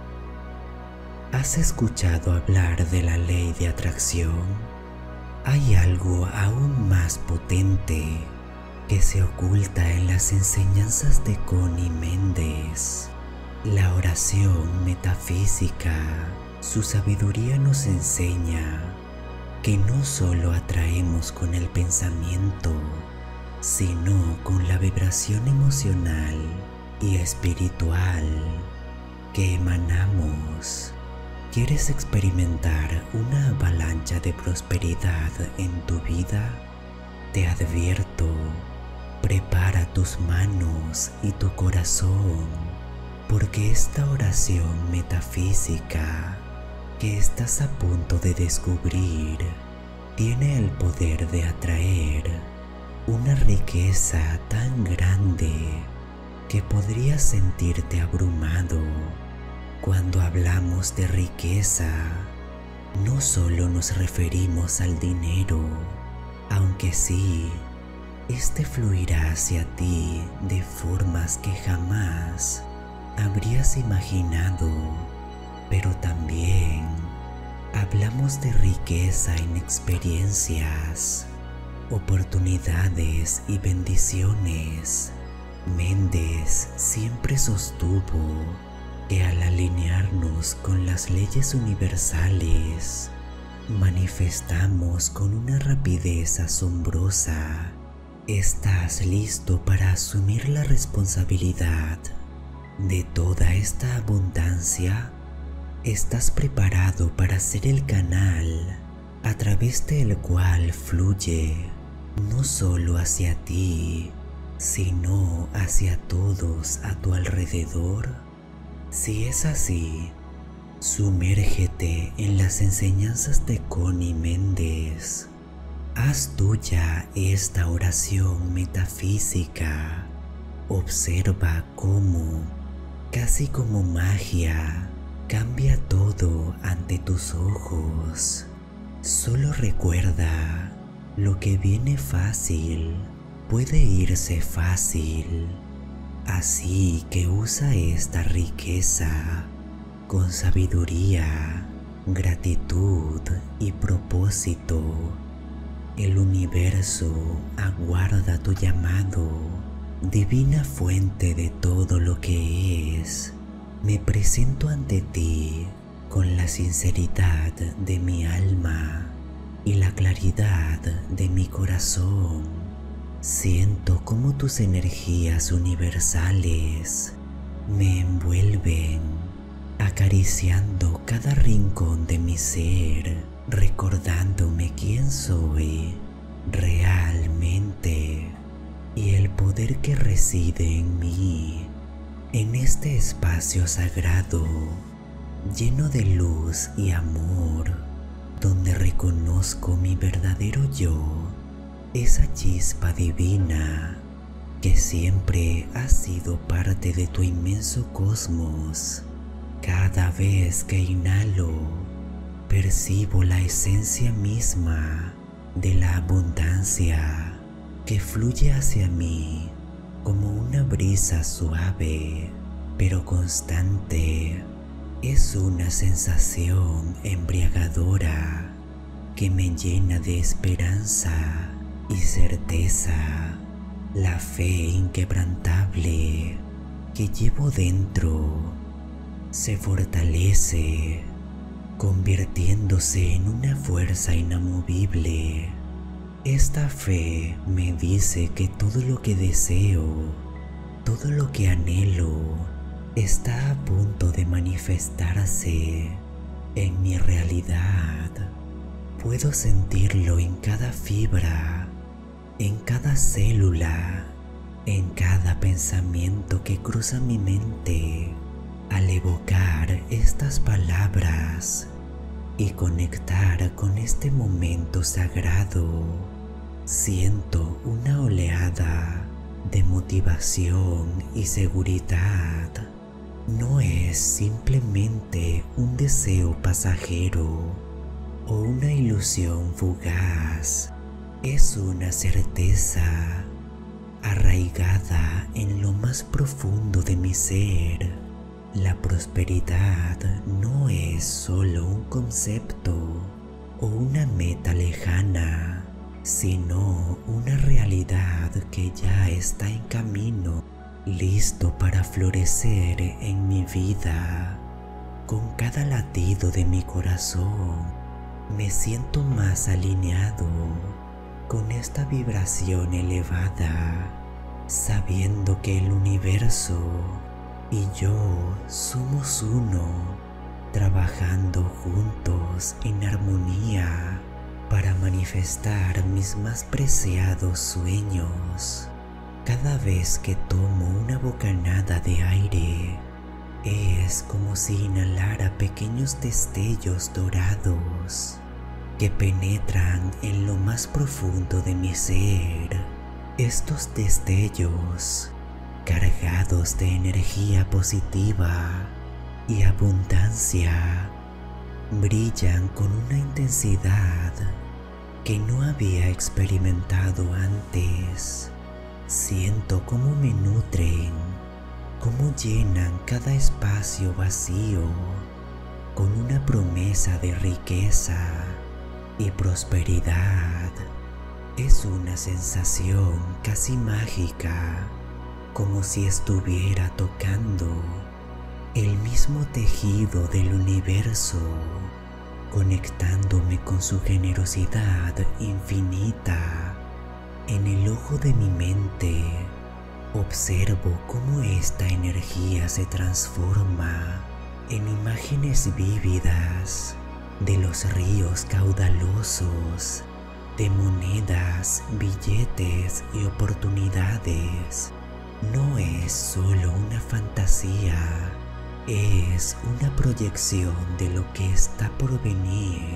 ¿Has escuchado hablar de la ley de atracción? Hay algo aún más potente que se oculta en las enseñanzas de Connie Méndez, la oración metafísica. Su sabiduría nos enseña que no solo atraemos con el pensamiento, sino con la vibración emocional y espiritual que emanamos. ¿Quieres experimentar una avalancha de prosperidad en tu vida? Te advierto, prepara tus manos y tu corazón, porque esta oración metafísica que estás a punto de descubrir tiene el poder de atraer una riqueza tan grande que podrías sentirte abrumado. Cuando hablamos de riqueza, no solo nos referimos al dinero, aunque sí, este fluirá hacia ti de formas que jamás habrías imaginado. Pero también hablamos de riqueza en experiencias, oportunidades y bendiciones. Méndez siempre sostuvo que al alinearnos con las leyes universales, manifestamos con una rapidez asombrosa. ¿Estás listo para asumir la responsabilidad de toda esta abundancia? ¿Estás preparado para ser el canal a través del cual fluye no solo hacia ti, sino hacia todos a tu alrededor? Si es así, sumérgete en las enseñanzas de Connie Méndez. Haz tuya esta oración metafísica. Observa cómo, casi como magia, cambia todo ante tus ojos. Solo recuerda, lo que viene fácil puede irse fácil. Así que usa esta riqueza con sabiduría, gratitud y propósito. El universo aguarda tu llamado, divina fuente de todo lo que es. Me presento ante ti con la sinceridad de mi alma y la claridad de mi corazón. Siento cómo tus energías universales me envuelven, acariciando cada rincón de mi ser, recordándome quién soy realmente y el poder que reside en mí. En este espacio sagrado, lleno de luz y amor, donde reconozco mi verdadero yo, esa chispa divina que siempre ha sido parte de tu inmenso cosmos. Cada vez que inhalo, percibo la esencia misma de la abundancia. que fluye hacia mí como una brisa suave pero constante. Es una sensación embriagadora que me llena de esperanza y certeza. La fe inquebrantable que llevo dentro se fortalece, convirtiéndose en una fuerza inamovible. Esta fe me dice que todo lo que deseo, todo lo que anhelo, está a punto de manifestarse en mi realidad. Puedo sentirlo en cada fibra, en cada célula, en cada pensamiento que cruza mi mente. Al evocar estas palabras y conectar con este momento sagrado, siento una oleada de motivación y seguridad. No es simplemente un deseo pasajero o una ilusión fugaz, es una certeza arraigada en lo más profundo de mi ser. La prosperidad no es solo un concepto o una meta lejana, sino una realidad que ya está en camino, listo para florecer en mi vida. Con cada latido de mi corazón, me siento más alineado con esta vibración elevada, sabiendo que el universo y yo somos uno, trabajando juntos en armonía para manifestar mis más preciados sueños. Cada vez que tomo una bocanada de aire, es como si inhalara pequeños destellos dorados que penetran en lo más profundo de mi ser. Estos destellos, cargados de energía positiva y abundancia, brillan con una intensidad que no había experimentado antes. Siento cómo me nutren, cómo llenan cada espacio vacío con una promesa de riqueza y prosperidad. Es una sensación casi mágica, como si estuviera tocando el mismo tejido del universo, conectándome con su generosidad infinita. En el ojo de mi mente observo cómo esta energía se transforma en imágenes vívidas de los ríos caudalosos, de monedas, billetes y oportunidades. No es solo una fantasía, es una proyección de lo que está por venir.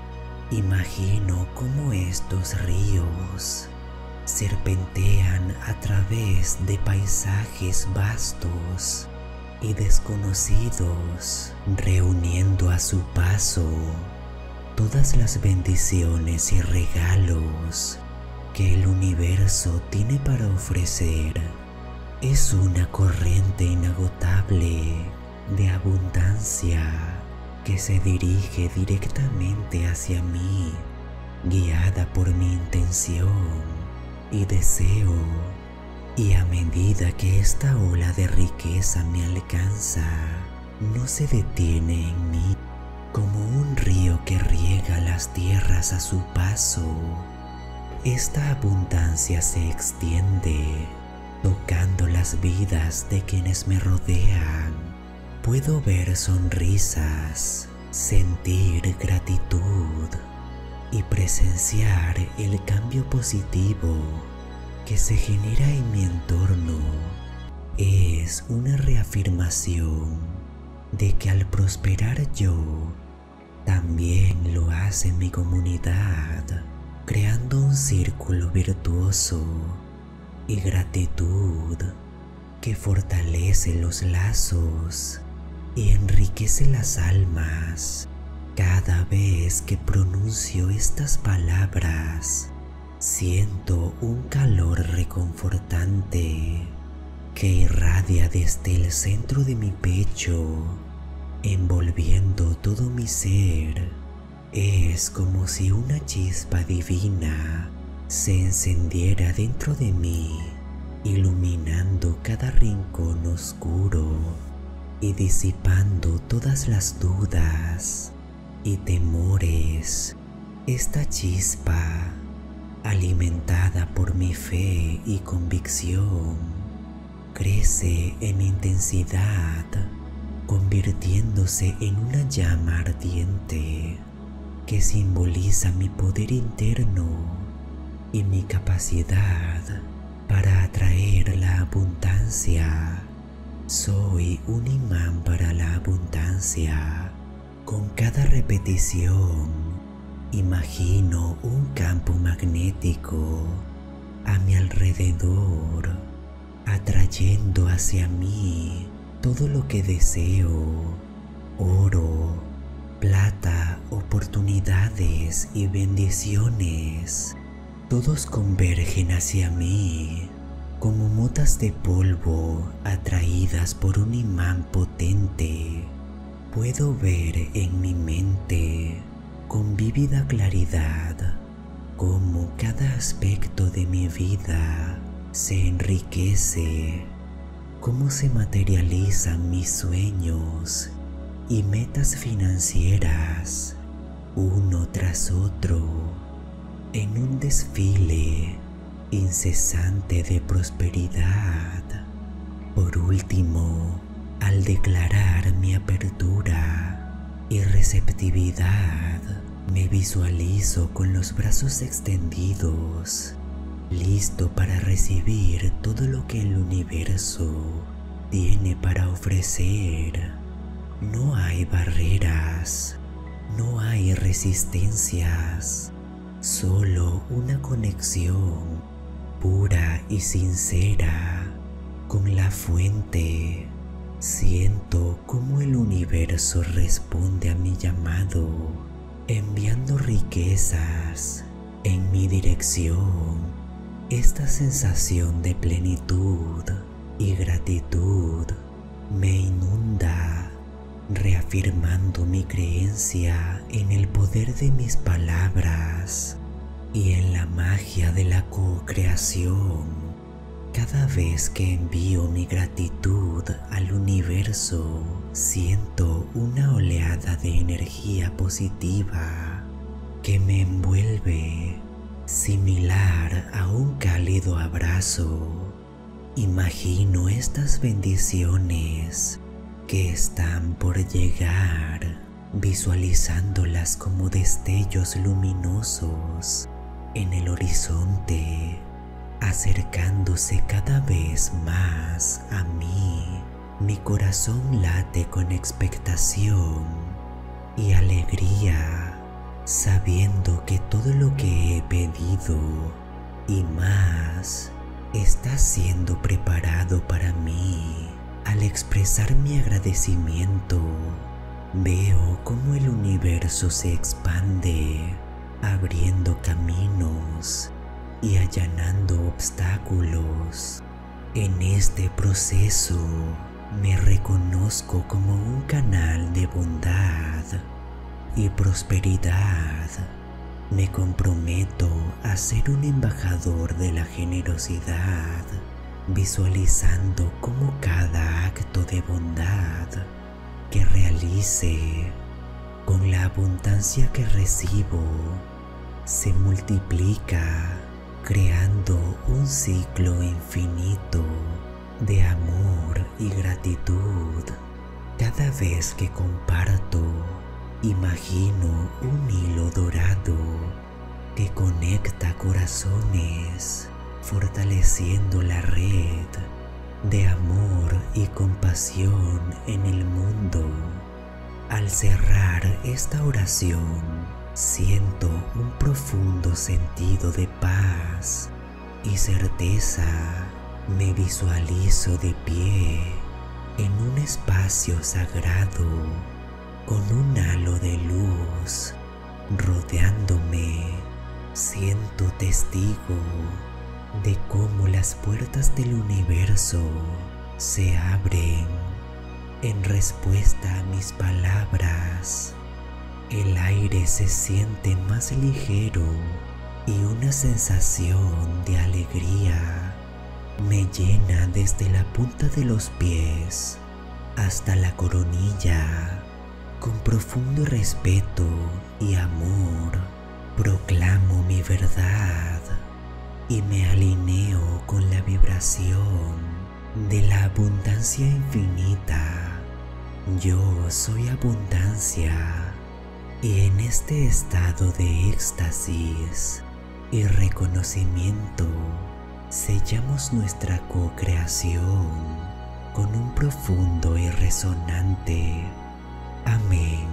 Imagino cómo estos ríos serpentean a través de paisajes vastos y desconocidos, reuniendo a su paso todas las bendiciones y regalos que el universo tiene para ofrecer. Es una corriente inagotable de abundancia que se dirige directamente hacia mí, guiada por mi intención y deseo. Y a medida que esta ola de riqueza me alcanza, no se detiene en mí. Como un río que riega las tierras a su paso, esta abundancia se extiende, tocando las vidas de quienes me rodean. Puedo ver sonrisas, sentir gratitud y presenciar el cambio positivo que se genera en mi entorno. Es una reafirmación de que al prosperar yo, también lo hace mi comunidad, creando un círculo virtuoso y gratitud que fortalece los lazos y enriquece las almas. Cada vez que pronuncio estas palabras, Siento un calor reconfortante que irradia desde el centro de mi pecho, envolviendo todo mi ser. Es como si una chispa divina se encendiera dentro de mí, iluminando cada rincón oscuro y disipando todas las dudas y temores. Esta chispa, alimentada por mi fe y convicción, crece en intensidad, convirtiéndose en una llama ardiente que simboliza mi poder interno y mi capacidad para atraer la abundancia. Soy un imán para la abundancia. Con cada repetición, imagino un campo magnético a mi alrededor, atrayendo hacia mí todo lo que deseo: oro, plata, oportunidades y bendiciones. Todos convergen hacia mí como motas de polvo atraídas por un imán potente. Puedo ver en mi mente con vívida claridad cómo cada aspecto de mi vida se enriquece, cómo se materializan mis sueños y metas financieras uno tras otro en un desfile incesante de prosperidad. Por último, al declarar mi apertura y receptividad, me visualizo con los brazos extendidos, listo para recibir todo lo que el universo tiene para ofrecer. No hay barreras, no hay resistencias, solo una conexión pura y sincera con la fuente. Siento cómo el universo responde a mi llamado, enviando riquezas en mi dirección. Esta sensación de plenitud y gratitud me inunda, reafirmando mi creencia en el poder de mis palabras y en la magia de la co-creación. Cada vez que envío mi gratitud al universo, siento una oleada de energía positiva que me envuelve, similar a un cálido abrazo. Imagino estas bendiciones que están por llegar, visualizándolas como destellos luminosos en el horizonte, acercándose cada vez más a mí. Mi corazón late con expectación y alegría, sabiendo que todo lo que he pedido y más está siendo preparado para mí. Al expresar mi agradecimiento, veo cómo el universo se expande, abriendo caminos y allanando obstáculos. En este proceso me reconozco como un canal de bondad y prosperidad. Me comprometo a ser un embajador de la generosidad, visualizando cómo cada acto de bondad que realice, con la abundancia que recibo, se multiplica, creando un ciclo infinito de amor y gratitud. Cada vez que comparto, imagino un hilo dorado que conecta corazones, fortaleciendo la red de amor y compasión en el mundo. Al cerrar esta oración, siento un profundo sentido de paz y certeza. Me visualizo de pie en un espacio sagrado con un halo de luz rodeándome, Siento testigo de cómo las puertas del universo se abren en respuesta a mis palabras. El aire se siente más ligero y una sensación de alegría me llena desde la punta de los pies hasta la coronilla. Con profundo respeto y amor proclamo mi verdad y me alineo con la vibración de la abundancia infinita. Yo soy abundancia y en este estado de éxtasis y reconocimiento sellamos nuestra co-creación con un profundo y resonante amén.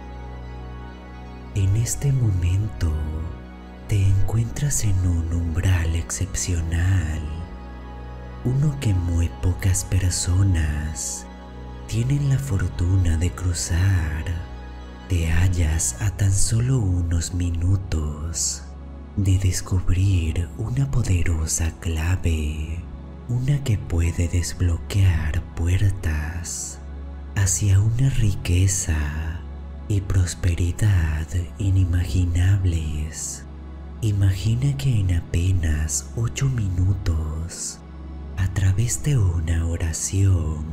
En este momento te encuentras en un umbral excepcional, uno que muy pocas personas tienen la fortuna de cruzar. Te hallas a tan solo unos minutos de descubrir una poderosa clave, una que puede desbloquear puertas hacia una riqueza y prosperidad inimaginables. Imagina que en apenas 8 minutos, a través de una oración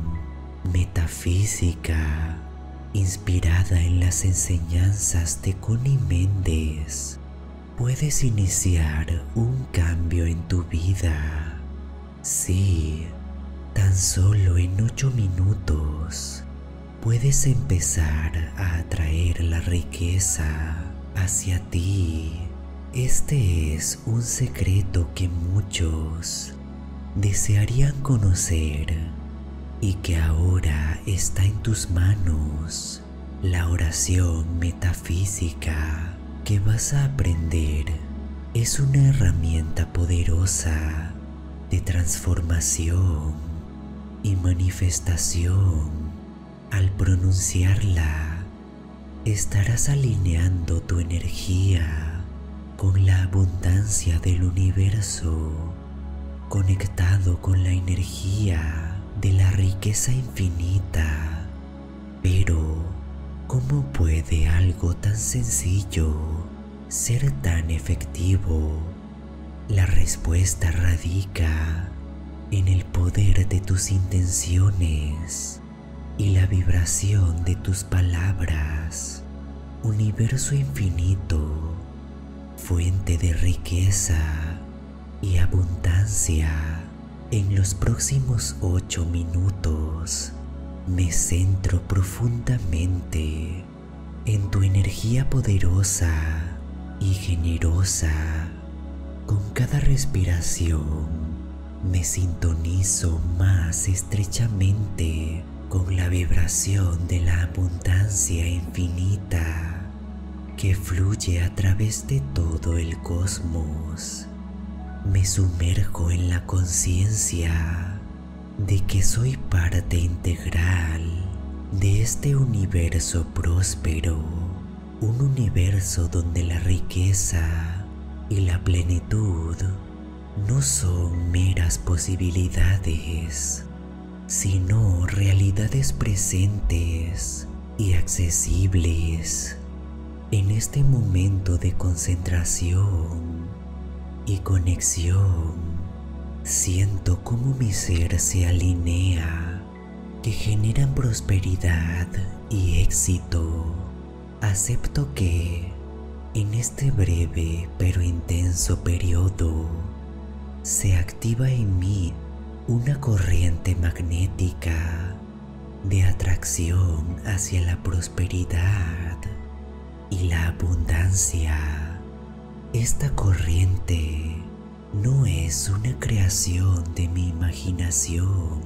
metafísica inspirada en las enseñanzas de Connie Méndez, puedes iniciar un cambio en tu vida. Sí, tan solo en 8 minutos puedes empezar a atraer la riqueza hacia ti. Este es un secreto que muchos desearían conocer y que ahora está en tus manos. La oración metafísica que vas a aprender es una herramienta poderosa de transformación y manifestación. Al pronunciarla, estarás alineando tu energía con la abundancia del universo, conectado con la energía de la riqueza infinita. Pero, ¿cómo puede algo tan sencillo ser tan efectivo? La respuesta radica en el poder de tus intenciones y la vibración de tus palabras. Universo infinito, fuente de riqueza y abundancia. En los próximos 8 minutos me centro profundamente en tu energía poderosa y generosa. Con cada respiración me sintonizo más estrechamente con la vibración de la abundancia infinita que fluye a través de todo el cosmos. Me sumerjo en la conciencia de que soy parte integral de este universo próspero, un universo donde la riqueza y la plenitud no son meras posibilidades, sino realidades presentes y accesibles. En este momento de concentración y conexión, siento cómo mi ser se alinea, que generan prosperidad y éxito. Acepto que, en este breve pero intenso periodo, se activa en mí una corriente magnética de atracción hacia la prosperidad y la abundancia. Esta corriente no es una creación de mi imaginación,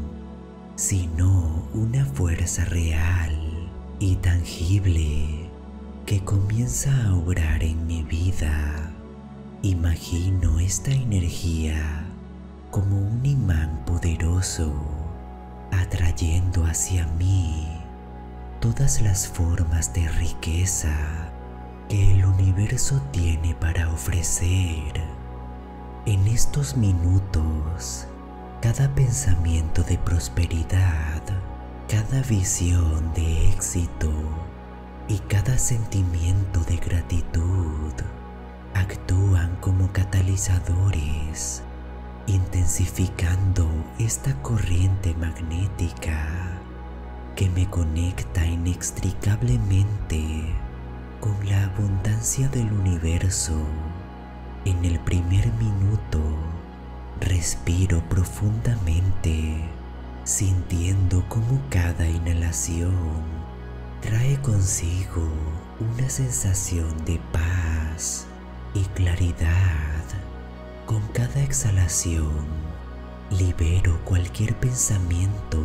sino una fuerza real y tangible que comienza a obrar en mi vida. Imagino esta energía como un imán poderoso, atrayendo hacia mí todas las formas de riqueza que el universo tiene para ofrecer. En estos minutos, cada pensamiento de prosperidad, cada visión de éxito y cada sentimiento de gratitud actúan como catalizadores, intensificando esta corriente magnética que me conecta inextricablemente con la abundancia del universo. En el primer minuto, respiro profundamente, sintiendo cómo cada inhalación trae consigo una sensación de paz y claridad. Con cada exhalación, libero cualquier pensamiento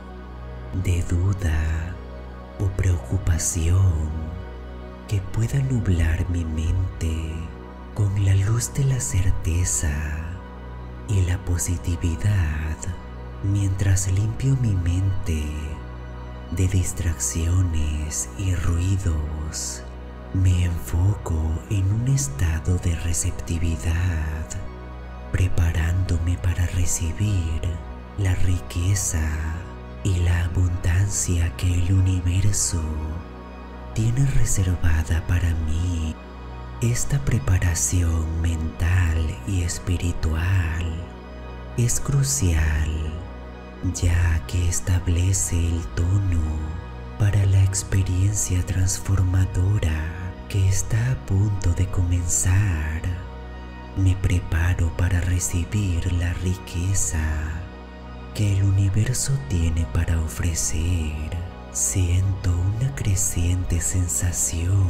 de duda o preocupación que pueda nublar mi mente con la luz de la certeza y la positividad. Mientras limpio mi mente de distracciones y ruidos, me enfoco en un estado de receptividad, preparándome para recibir la riqueza y la abundancia que el universo tiene reservada para mí. Esta preparación mental y espiritual es crucial, ya que establece el tono para la experiencia transformadora que está a punto de comenzar. Me preparo para recibir la riqueza que el universo tiene para ofrecer. Siento una creciente sensación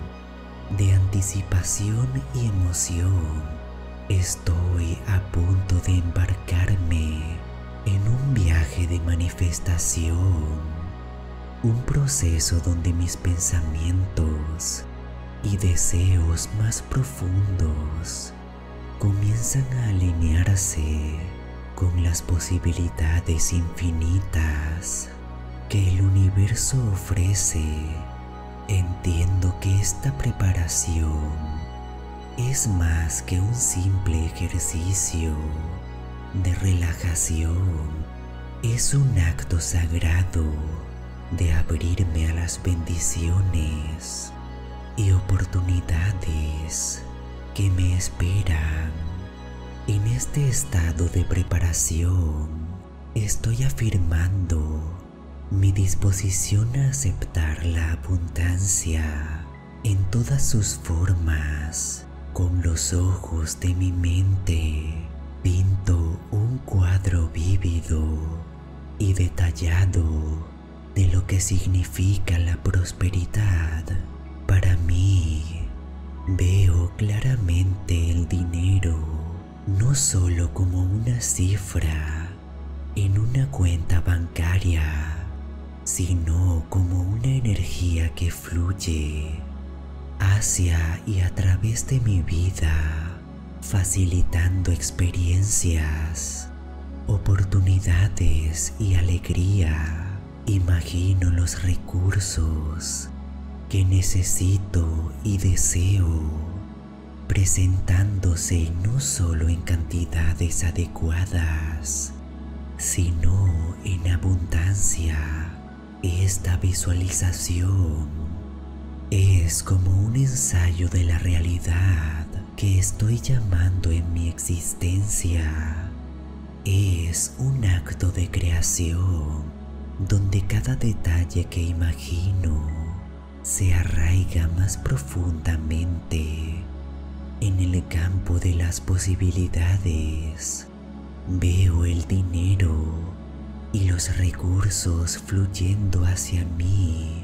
de anticipación y emoción. Estoy a punto de embarcarme en un viaje de manifestación, un proceso donde mis pensamientos y deseos más profundos comienzan a alinearse con las posibilidades infinitas que el universo ofrece. Entiendo que esta preparación es más que un simple ejercicio de relajación. Es un acto sagrado de abrirme a las bendiciones y oportunidades que me esperan. En este estado de preparación, estoy afirmando mi disposición a aceptar la abundancia en todas sus formas. Con los ojos de mi mente, pinto un cuadro vívido y detallado de lo que significa la prosperidad para mí. Veo claramente el dinero no solo como una cifra en una cuenta bancaria, sino como una energía que fluye hacia y a través de mi vida, facilitando experiencias, oportunidades y alegría. Imagino los recursos que necesito y deseo presentándose no solo en cantidades adecuadas, sino en abundancia. Esta visualización es como un ensayo de la realidad que estoy llamando en mi existencia. Es un acto de creación donde cada detalle que imagino se arraiga más profundamente en el campo de las posibilidades. Veo el dinero y los recursos fluyendo hacia mí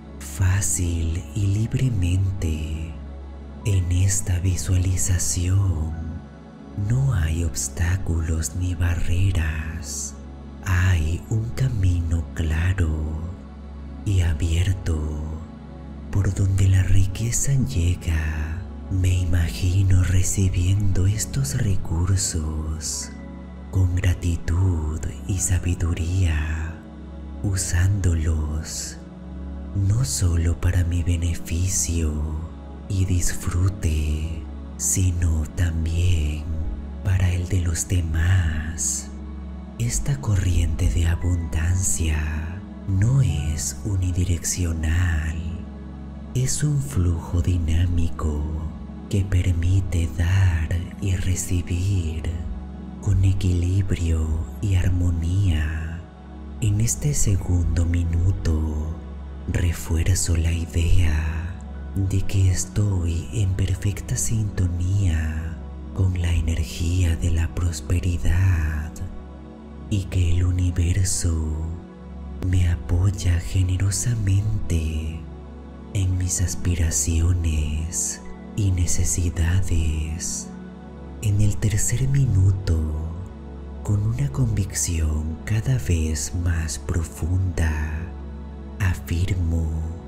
fácil y libremente. En esta visualización no hay obstáculos ni barreras. Hay un camino claro y abierto por donde la riqueza llega. Me imagino recibiendo estos recursos con gratitud y sabiduría, usándolos no solo para mi beneficio y disfrute, sino también para el de los demás. Esta corriente de abundancia no es unidireccional, es un flujo dinámico que permite dar y recibir con equilibrio y armonía. En este segundo minuto refuerzo la idea de que estoy en perfecta sintonía con la energía de la prosperidad y que el universo me apoya generosamente en mis aspiraciones y necesidades. En el tercer minuto, con una convicción cada vez más profunda, afirmo: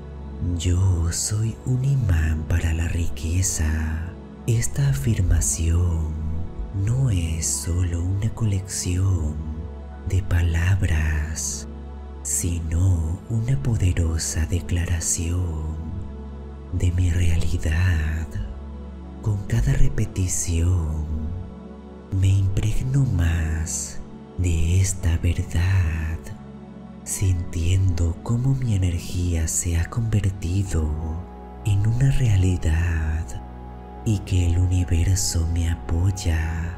yo soy un imán para la riqueza. Esta afirmación no es solo una colección de palabras, sino una poderosa declaración de mi realidad. Con cada repetición me impregno más de esta verdad, sintiendo cómo mi energía se ha convertido en una realidad y que el universo me apoya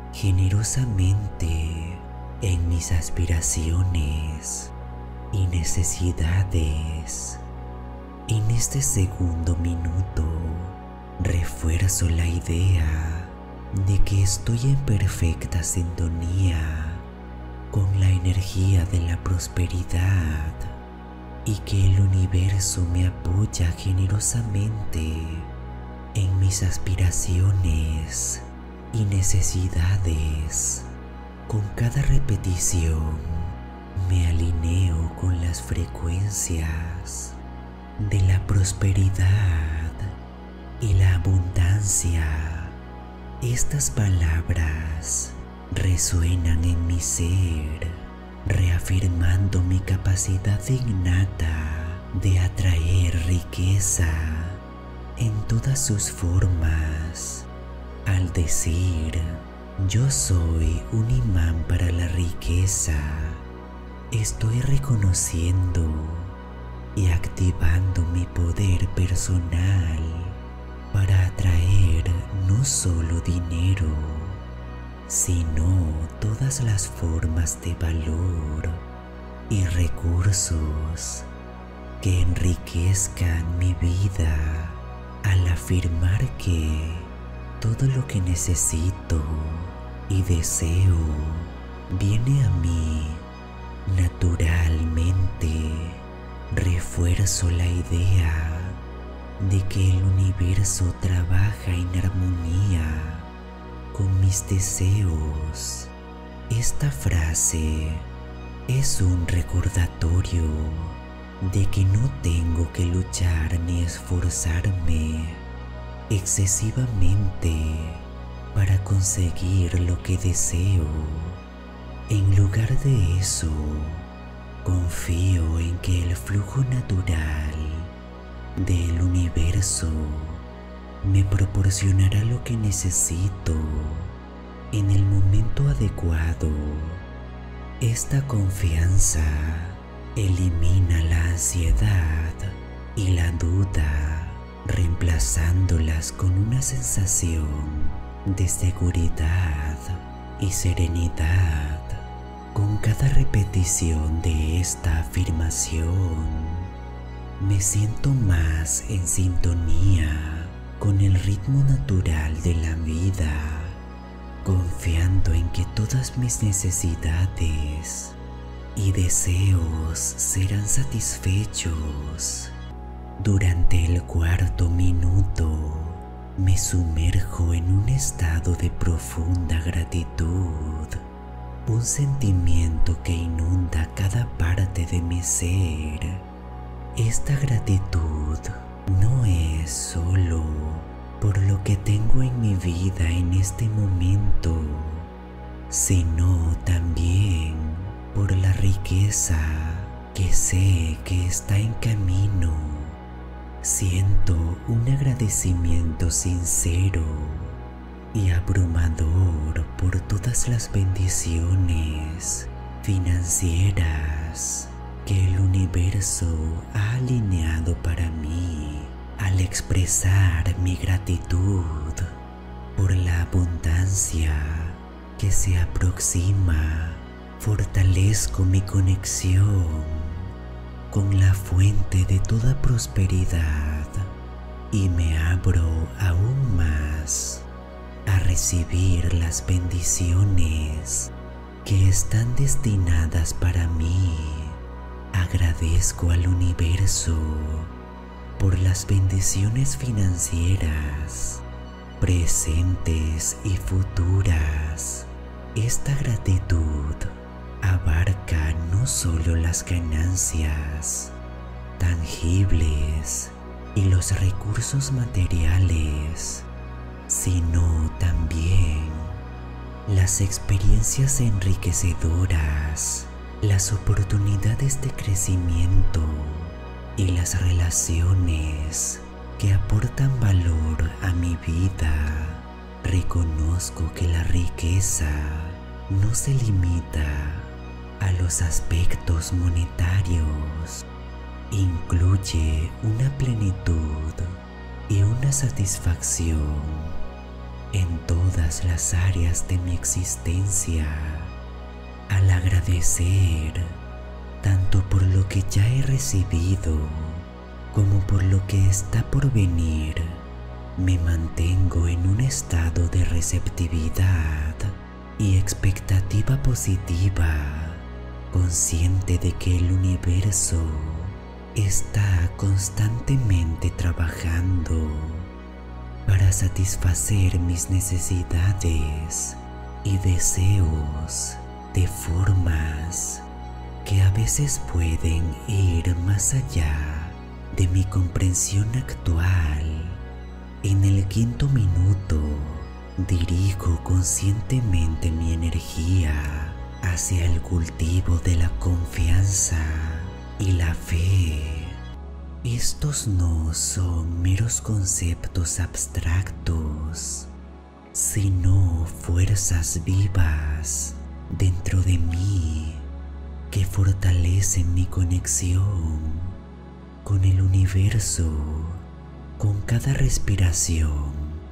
generosamente en mis aspiraciones y necesidades. En este segundo minuto refuerzo la idea de que estoy en perfecta sintonía con la energía de la prosperidad y que el universo me apoya generosamente en mis aspiraciones y necesidades. Con cada repetición me alineo con las frecuencias de la prosperidad y la abundancia. Estas palabras resuenan en mi ser, reafirmando mi capacidad innata de atraer riqueza en todas sus formas. Al decir: yo soy un imán para la riqueza, estoy reconociendo y activando mi poder personal para atraer no solo dinero, sino todas las formas de valor y recursos que enriquezcan mi vida, al afirmar que todo lo que necesito y deseo viene a mí naturalmente. Refuerzo la idea de que el universo trabaja en armonía con mis deseos. Esta frase es un recordatorio de que no tengo que luchar ni esforzarme excesivamente para conseguir lo que deseo. En lugar de eso, confío en que el flujo natural del universo me proporcionará lo que necesito en el momento adecuado. Esta confianza elimina la ansiedad y la duda, reemplazándolas con una sensación de seguridad y serenidad. Con cada repetición de esta afirmación, me siento más en sintonía con el ritmo natural de la vida, confiando en que todas mis necesidades y deseos serán satisfechos. Durante el cuarto minuto, me sumerjo en un estado de profunda gratitud, un sentimiento que inunda cada parte de mi ser. Esta gratitud no es solo por lo que tengo en mi vida en este momento, sino también por la riqueza que sé que está en camino. siento un agradecimiento sincero y abrumador por todas las bendiciones financieras que el universo ha alineado para mí. Al expresar mi gratitud por la abundancia que se aproxima, fortalezco mi conexión con la fuente de toda prosperidad y me abro aún más a recibir las bendiciones que están destinadas para mí. Agradezco al universo por las bendiciones financieras presentes y futuras. Esta gratitud abarca no solo las ganancias tangibles y los recursos materiales, sino también las experiencias enriquecedoras, las oportunidades de crecimiento y las relaciones que aportan valor a mi vida. Reconozco que la riqueza no se limita a los aspectos monetarios, incluye una plenitud y una satisfacción en todas las áreas de mi existencia. Al agradecer tanto por lo que ya he recibido como por lo que está por venir, me mantengo en un estado de receptividad y expectativa positiva, consciente de que el universo está constantemente trabajando para satisfacer mis necesidades y deseos de formas que a veces pueden ir más allá de mi comprensión actual. En el quinto minuto, dirijo conscientemente mi energía hacia el cultivo de la confianza y la fe. Estos no son meros conceptos abstractos, sino fuerzas vivas dentro de mí que fortalecen mi conexión con el universo. Con cada respiración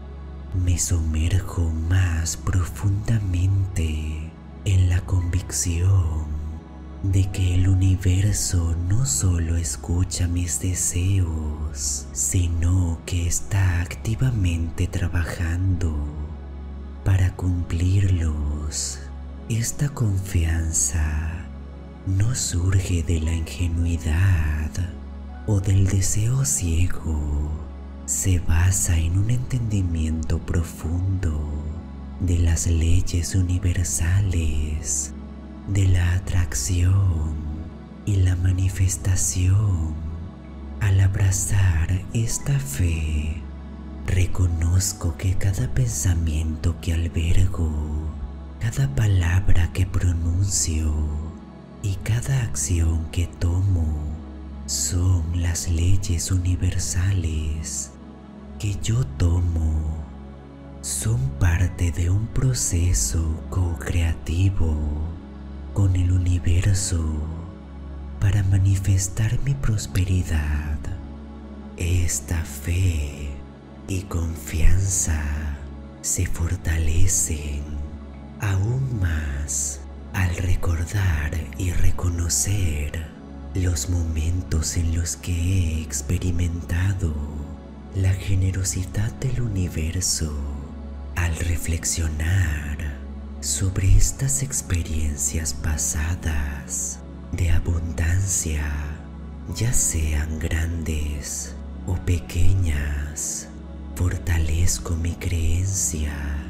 me sumerjo más profundamente en la convicción de que el universo no solo escucha mis deseos, sino que está activamente trabajando para cumplirlos. Esta confianza no surge de la ingenuidad o del deseo ciego, se basa en un entendimiento profundo de las leyes universales, de la atracción y la manifestación. Al abrazar esta fe, reconozco que cada pensamiento que albergo, cada palabra que pronuncio y cada acción que tomo son las leyes universales que yo tomo. Son parte de un proceso co-creativo con el universo para manifestar mi prosperidad. Esta fe y confianza se fortalecen aún más al recordar y reconocer los momentos en los que he experimentado la generosidad del universo. Al reflexionar sobre estas experiencias pasadas de abundancia, ya sean grandes o pequeñas, fortalezco mi creencia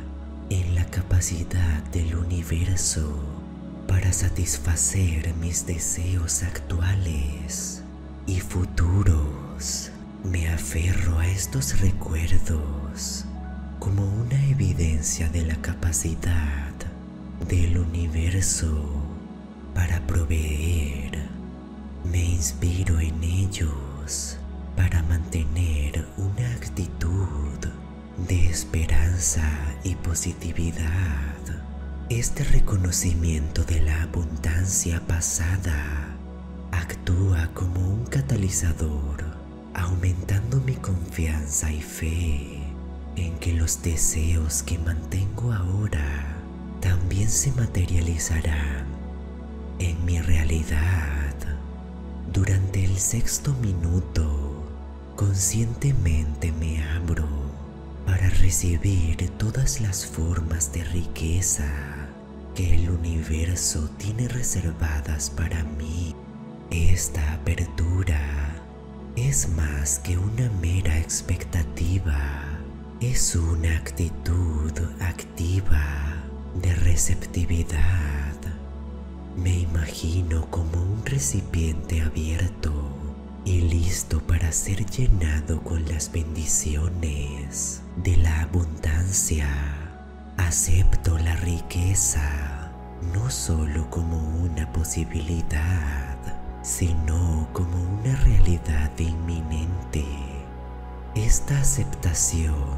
en la capacidad del universo para satisfacer mis deseos actuales y futuros. Me aferro a estos recuerdos como una evidencia de la capacidad del universo para proveer. Me inspiro en ellos para mantener una actitud de esperanza y positividad. Este reconocimiento de la abundancia pasada actúa como un catalizador, aumentando mi confianza y fe en que los deseos que mantengo ahora también se materializarán en mi realidad. Durante el 6º minuto, conscientemente me abro para recibir todas las formas de riqueza que el universo tiene reservadas para mí. Esta apertura es más que una mera expectativa, es una actitud activa de receptividad. Me imagino como un recipiente abierto y listo para ser llenado con las bendiciones de la abundancia. Acepto la riqueza no solo como una posibilidad, sino como una realidad inminente. Esta aceptación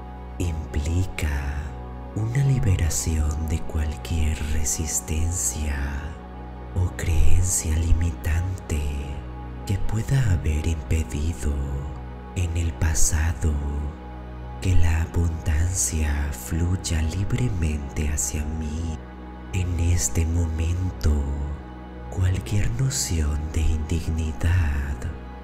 implica una liberación de cualquier resistencia o creencia limitante que pueda haber impedido en el pasado que la abundancia fluya libremente hacia mí. En este momento, cualquier noción de indignidad,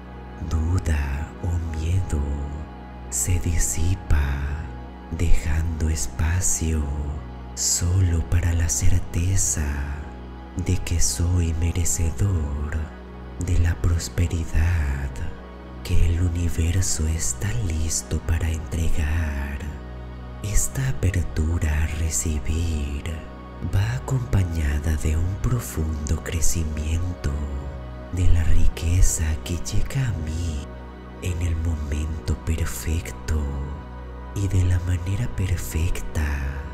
duda o miedo se disipa, dejando espacio solo para la certeza de que soy merecedor de la prosperidad que el universo está listo para entregar. Esta apertura a recibir va acompañada de un profundo crecimiento de la riqueza que llega a mí en el momento perfecto y de la manera perfecta.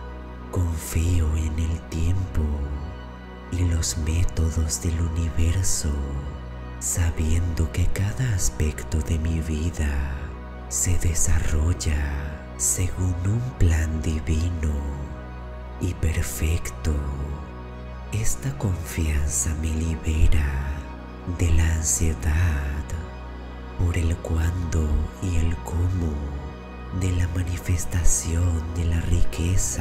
Confío en el tiempo y los métodos del universo, sabiendo que cada aspecto de mi vida se desarrolla según un plan divino y perfecto. Esta confianza me libera de la ansiedad por el cuándo y el cómo de la manifestación de la riqueza.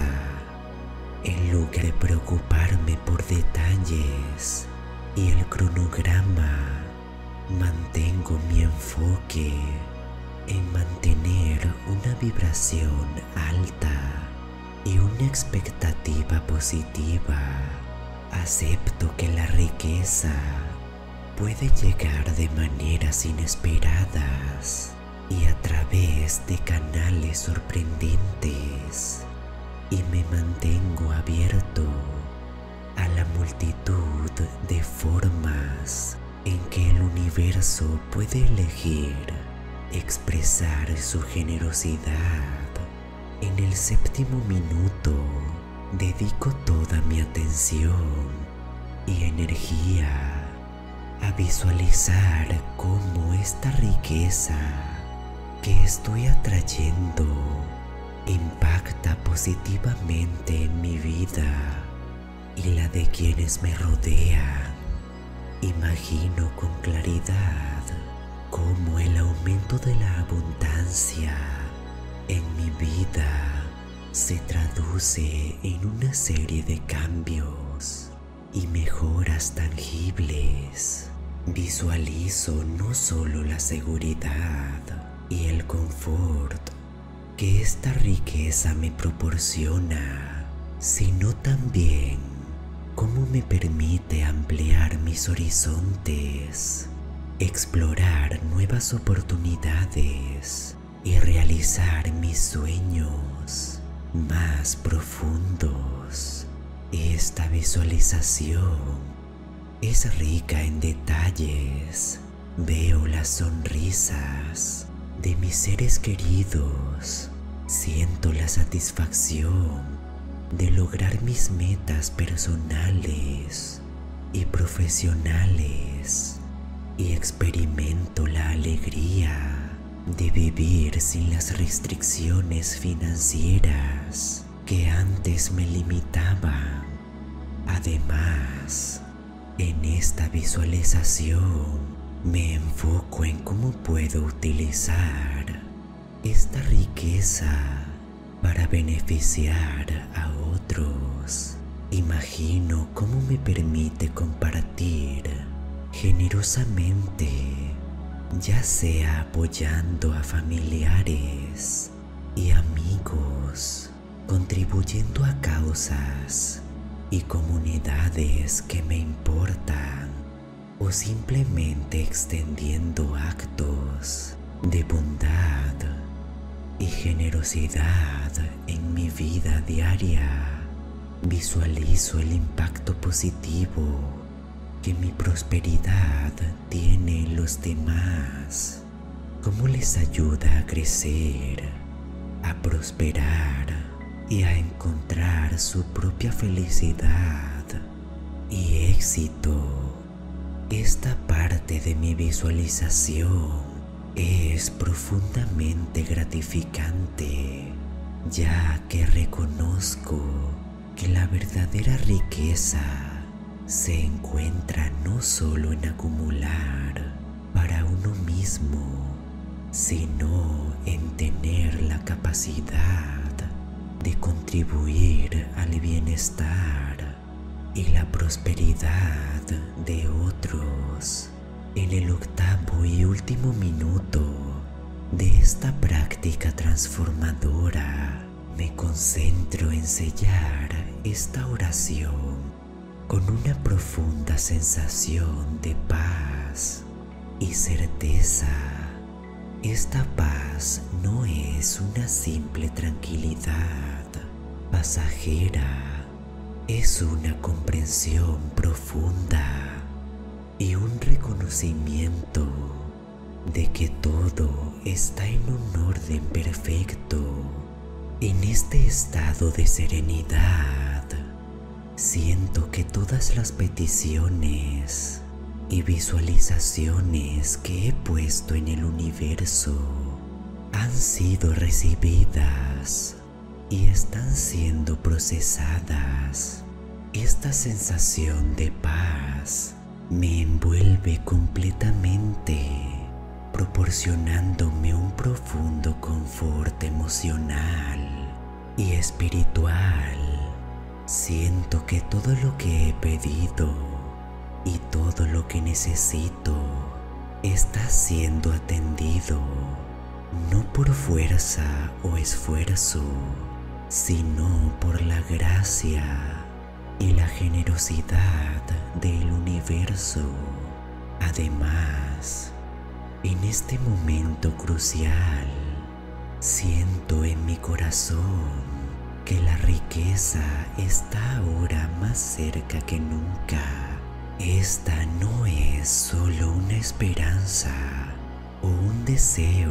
En lugar de preocuparme por detalles y el cronograma, mantengo mi enfoque en mantener una vibración alta y una expectativa positiva. Acepto que la riqueza puede llegar de maneras inesperadas y a través de canales sorprendentes, y me mantengo abierto a la multitud de formas en que el universo puede elegir expresar su generosidad. En el 7º minuto dedico toda mi atención y energía a visualizar cómo esta riqueza que estoy atrayendo impacta positivamente en mi vida y la de quienes me rodean. Imagino con claridad cómo el aumento de la abundancia en mi vida se traduce en una serie de cambios y mejoras tangibles. Visualizo no solo la seguridad y el confort que esta riqueza me proporciona, sino también cómo me permite ampliar mis horizontes, explorar nuevas oportunidades y realizar mis sueños más profundos. Esta visualización es rica en detalles. Veo las sonrisas de mis seres queridos, siento la satisfacción de lograr mis metas personales y profesionales. y experimento la alegría de vivir sin las restricciones financieras que antes me limitaban. Además, en esta visualización me enfoco en cómo puedo utilizar esta riqueza para beneficiar a otros. Imagino cómo me permite compartir generosamente, ya sea apoyando a familiares y amigos, contribuyendo a causas y comunidades que me importan, o simplemente extendiendo actos de bondad y generosidad en mi vida diaria. Visualizo el impacto positivo que mi prosperidad tiene en los demás, cómo les ayuda a crecer, a prosperar y a encontrar su propia felicidad y éxito. Esta parte de mi visualización es profundamente gratificante, ya que reconozco que la verdadera riqueza se encuentra no solo en acumular para uno mismo, sino en tener la capacidad de contribuir al bienestar y la prosperidad de otros. En el octavo y último minuto de esta práctica transformadora, me concentro en sellar esta oración con una profunda sensación de paz y certeza. Esta paz no es una simple tranquilidad pasajera, es una comprensión profunda y un reconocimiento de que todo está en un orden perfecto. En este estado de serenidad, siento que todas las peticiones y visualizaciones que he puesto en el universo han sido recibidas y están siendo procesadas. Esta sensación de paz me envuelve completamente, proporcionándome un profundo confort emocional y espiritual. Siento que todo lo que he pedido y todo lo que necesito está siendo atendido, no por fuerza o esfuerzo, sino por la gracia y la generosidad del universo. Además, en este momento crucial, siento en mi corazón que la riqueza está ahora más cerca que nunca. Esta no es solo una esperanza o un deseo,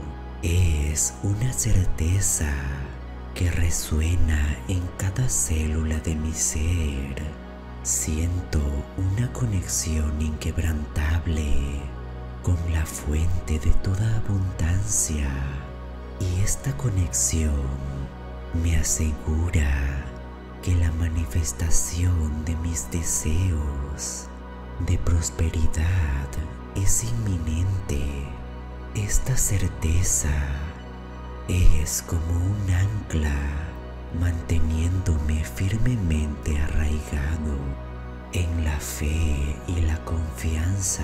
es una certeza que resuena en cada célula de mi ser. Siento una conexión inquebrantable con la fuente de toda abundancia, y esta conexión me asegura que la manifestación de mis deseos de prosperidad es inminente. Esta certeza es como un ancla manteniéndome firmemente arraigado en la fe y la confianza,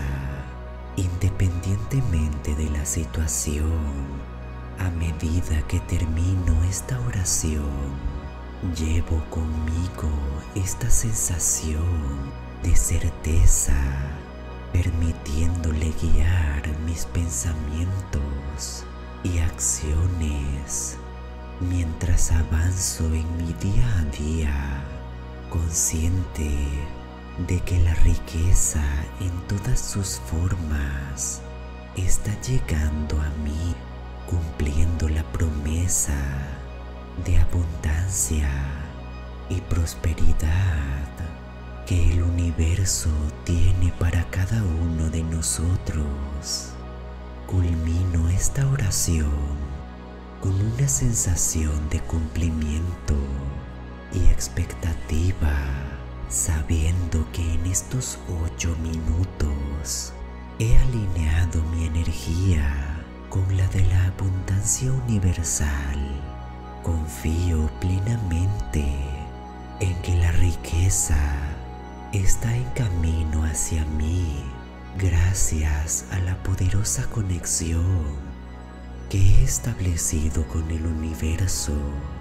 independientemente de la situación. A medida que termino esta oración, llevo conmigo esta sensación de certeza, permitiéndole guiar mis pensamientos y acciones mientras avanzo en mi día a día, consciente de que la riqueza en todas sus formas está llegando a mí, cumpliendo la promesa de abundancia y prosperidad que el universo tiene para cada uno de nosotros. Culmino esta oración con una sensación de cumplimiento y expectativa, sabiendo que en estos 8 minutos he alineado mi energía con la de la abundancia universal. Confío plenamente en que la riqueza está en camino hacia mí gracias a la poderosa conexión que he establecido con el universo.